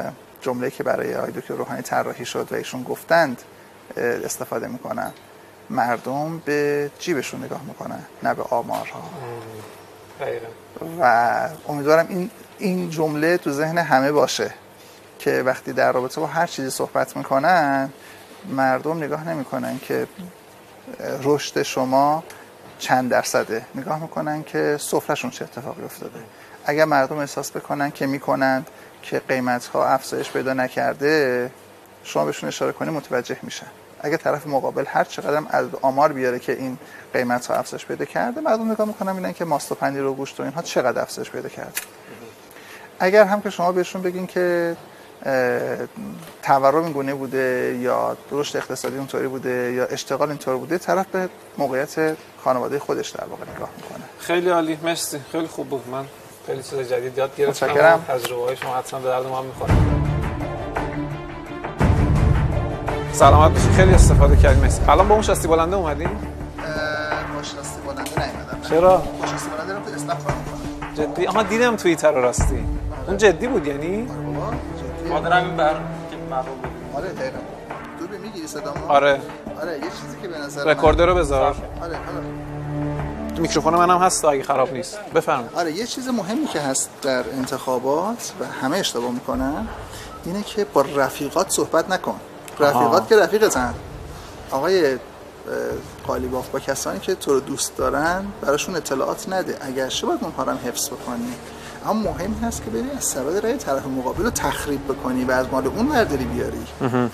جمله‌ای که برای آقای دکتر روحانی طراحی شد و ایشون گفتند استفاده میکنن. مردم به جیبشون نگاه میکنن نه به آمارها. دقیقاً. و امیدوارم این جمله تو ذهن همه باشه که وقتی در رابطه با هر چیزی صحبت میکنن مردم نگاه نمیکنن که رشد شما چند درصده، نگاه میکنن که سفرهشون چه اتفاقی افتاده. اگر مردم احساس بکنن که میکنن که قیمت‌ها افزایش پیدا نکرده، شما بهشون اشاره کنی متوجه میشن. اگر طرف مقابل هر چقدر عدد آمار بیاره که این قیمت‌ها افزایش پیدا کرده، مردم نگاه میکنن میبینن که ماست و پنیر و گوشت و اینها چقدر افزایش پیدا کرده. اگر هم که شما بهشون بگین که تورم این گونه بوده یا رشد اقتصادی اونطوری بوده یا اشتغال اینطور بوده، طرف به موقعیت خانواده خودش در واقع نگاه میکنه. خیلی عالی، مرسی، خیلی خوب بود. من خیلی چیز جدید یاد گرفتم. متشکرم. تجربه‌های شما حتما به درد ما هم می‌خوره. سلامت باشید، خیلی استفاده کردیم. مرسی. الان با اون شاسی بلنده اومدین؟ با شاسی بلنده نیومدم. چرا؟ با شاسی بلنده رو تو اسنپ کار می‌کنم. جدی؟ آها دیدم توییتر رو راستی. اون جدی بود یعنی؟ مادرم این بر که مرو بود. آره دقیقاً. تو به میگیری صدامو؟ آره. آره یه چیزی که به نظر رکوردر رو بذار. آره میکروفون منم هست اگه خراب نیست. بفرمایید. آره یه چیز مهمی که هست در انتخابات و همه اشتباه میکنن اینه که با رفیقات صحبت نکن. رفیقات که رفیقتن. آقای قالیباف با کسانی که تو رو دوست دارن براشون اطلاعات نده. اگرچه باید اونها رو هم حفظ بکنی، اما مهم هست که بری از سبد رأی طرف مقابل رو تخریب بکنی و از مال اون برداری بیاری.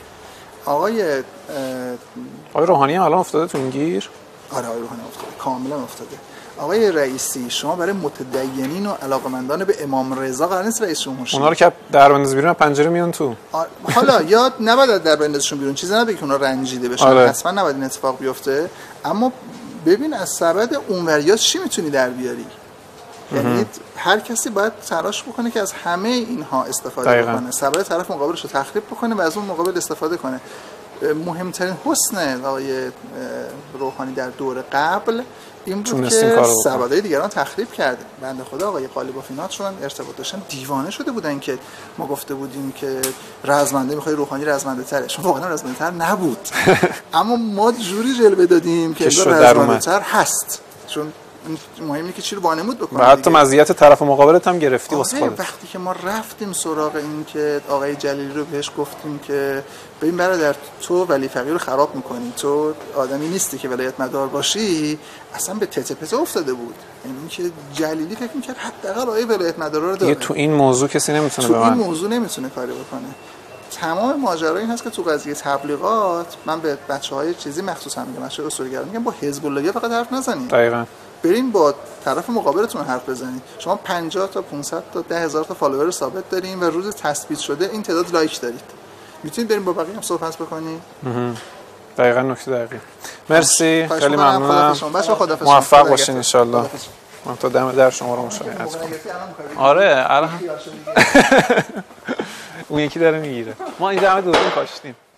آقای روحانی هم الان افتاده تو این گیر؟ آره آقای روحانی افتاده، کاملا افتاده. آقای رئیسی شما برای متدینین و علاقمندان به امام رضا قرار نیست رئیس جمهور شید. اونا رو که در بنداز بیرون پنجره میان تو. حالا یاد نباید در بندازشون بیرون، چیزی نباید که اونا رنجیده بشن. آره. حتما نباید این اتفاق بیفته، اما ببین از سبد اونوریات چی میتونی در بیاری. یعنی هر کسی باید تلاش بکنه که از همه اینها استفاده بکنه، سبد طرف مقابلش رو تخریب بکنه و از اون مقابل استفاده کنه. مهمترین حسن آقای روحانی در دور قبل این بود که سبدهای دیگران تخریب کرده. بنده خدا آقای قالیباف اینا چون ارتباط داشتن دیوانه شده بودن که ما گفته بودیم که رزمنده میخوای روحانی رزمنده تره، چون واقعا رزمنده تر نبود. اما ما جوری جلوه دادیم که رزمنده تر هست، چون مهمه که چی رو وانمود بکنیم. حتی مزیت طرف مقابلت هم گرفتی واسه خودت. وقتی که ما رفتیم سراغ این که آقای جلیلی رو بهش گفتیم که ببین برادر تو ولی فقیه رو خراب می‌کنی، تو آدمی نیستی که ولایت مدار باشی، اصلا به تته پته افتاده بود. یعنی که جلیلی فکر می‌کرد حداقل آقای ولایت مدار رو داره. تو این موضوع کسی نمیتونه به من. تو این موضوع نمیتونه کاری بکنه. تمام ماجرا این هست که تو قضیه تبلیغات من به بچه‌های چیزی مخصوصا میگم، بچه‌های اصولگرا میگم با حزب اللهی فقط حرف نزنید. دقیقاً. برین با طرف مقابلتون حرف بزنید. شما 50 تا 500 تا 10,000 تا فالوور ثابت دارین و روز تثبیت شده این تعداد لایک دارید. میتونید برین با بقیه هم صحبت بکنید. دقیقاً نکته دقیقی. مرسی، خیلی ممنونم. موفق باشین ان شاء الله. من تا دم در شما رو مشاهده کنم. آره الان اون یکی داره میگیره. ما این دم دوربین کاشتیم.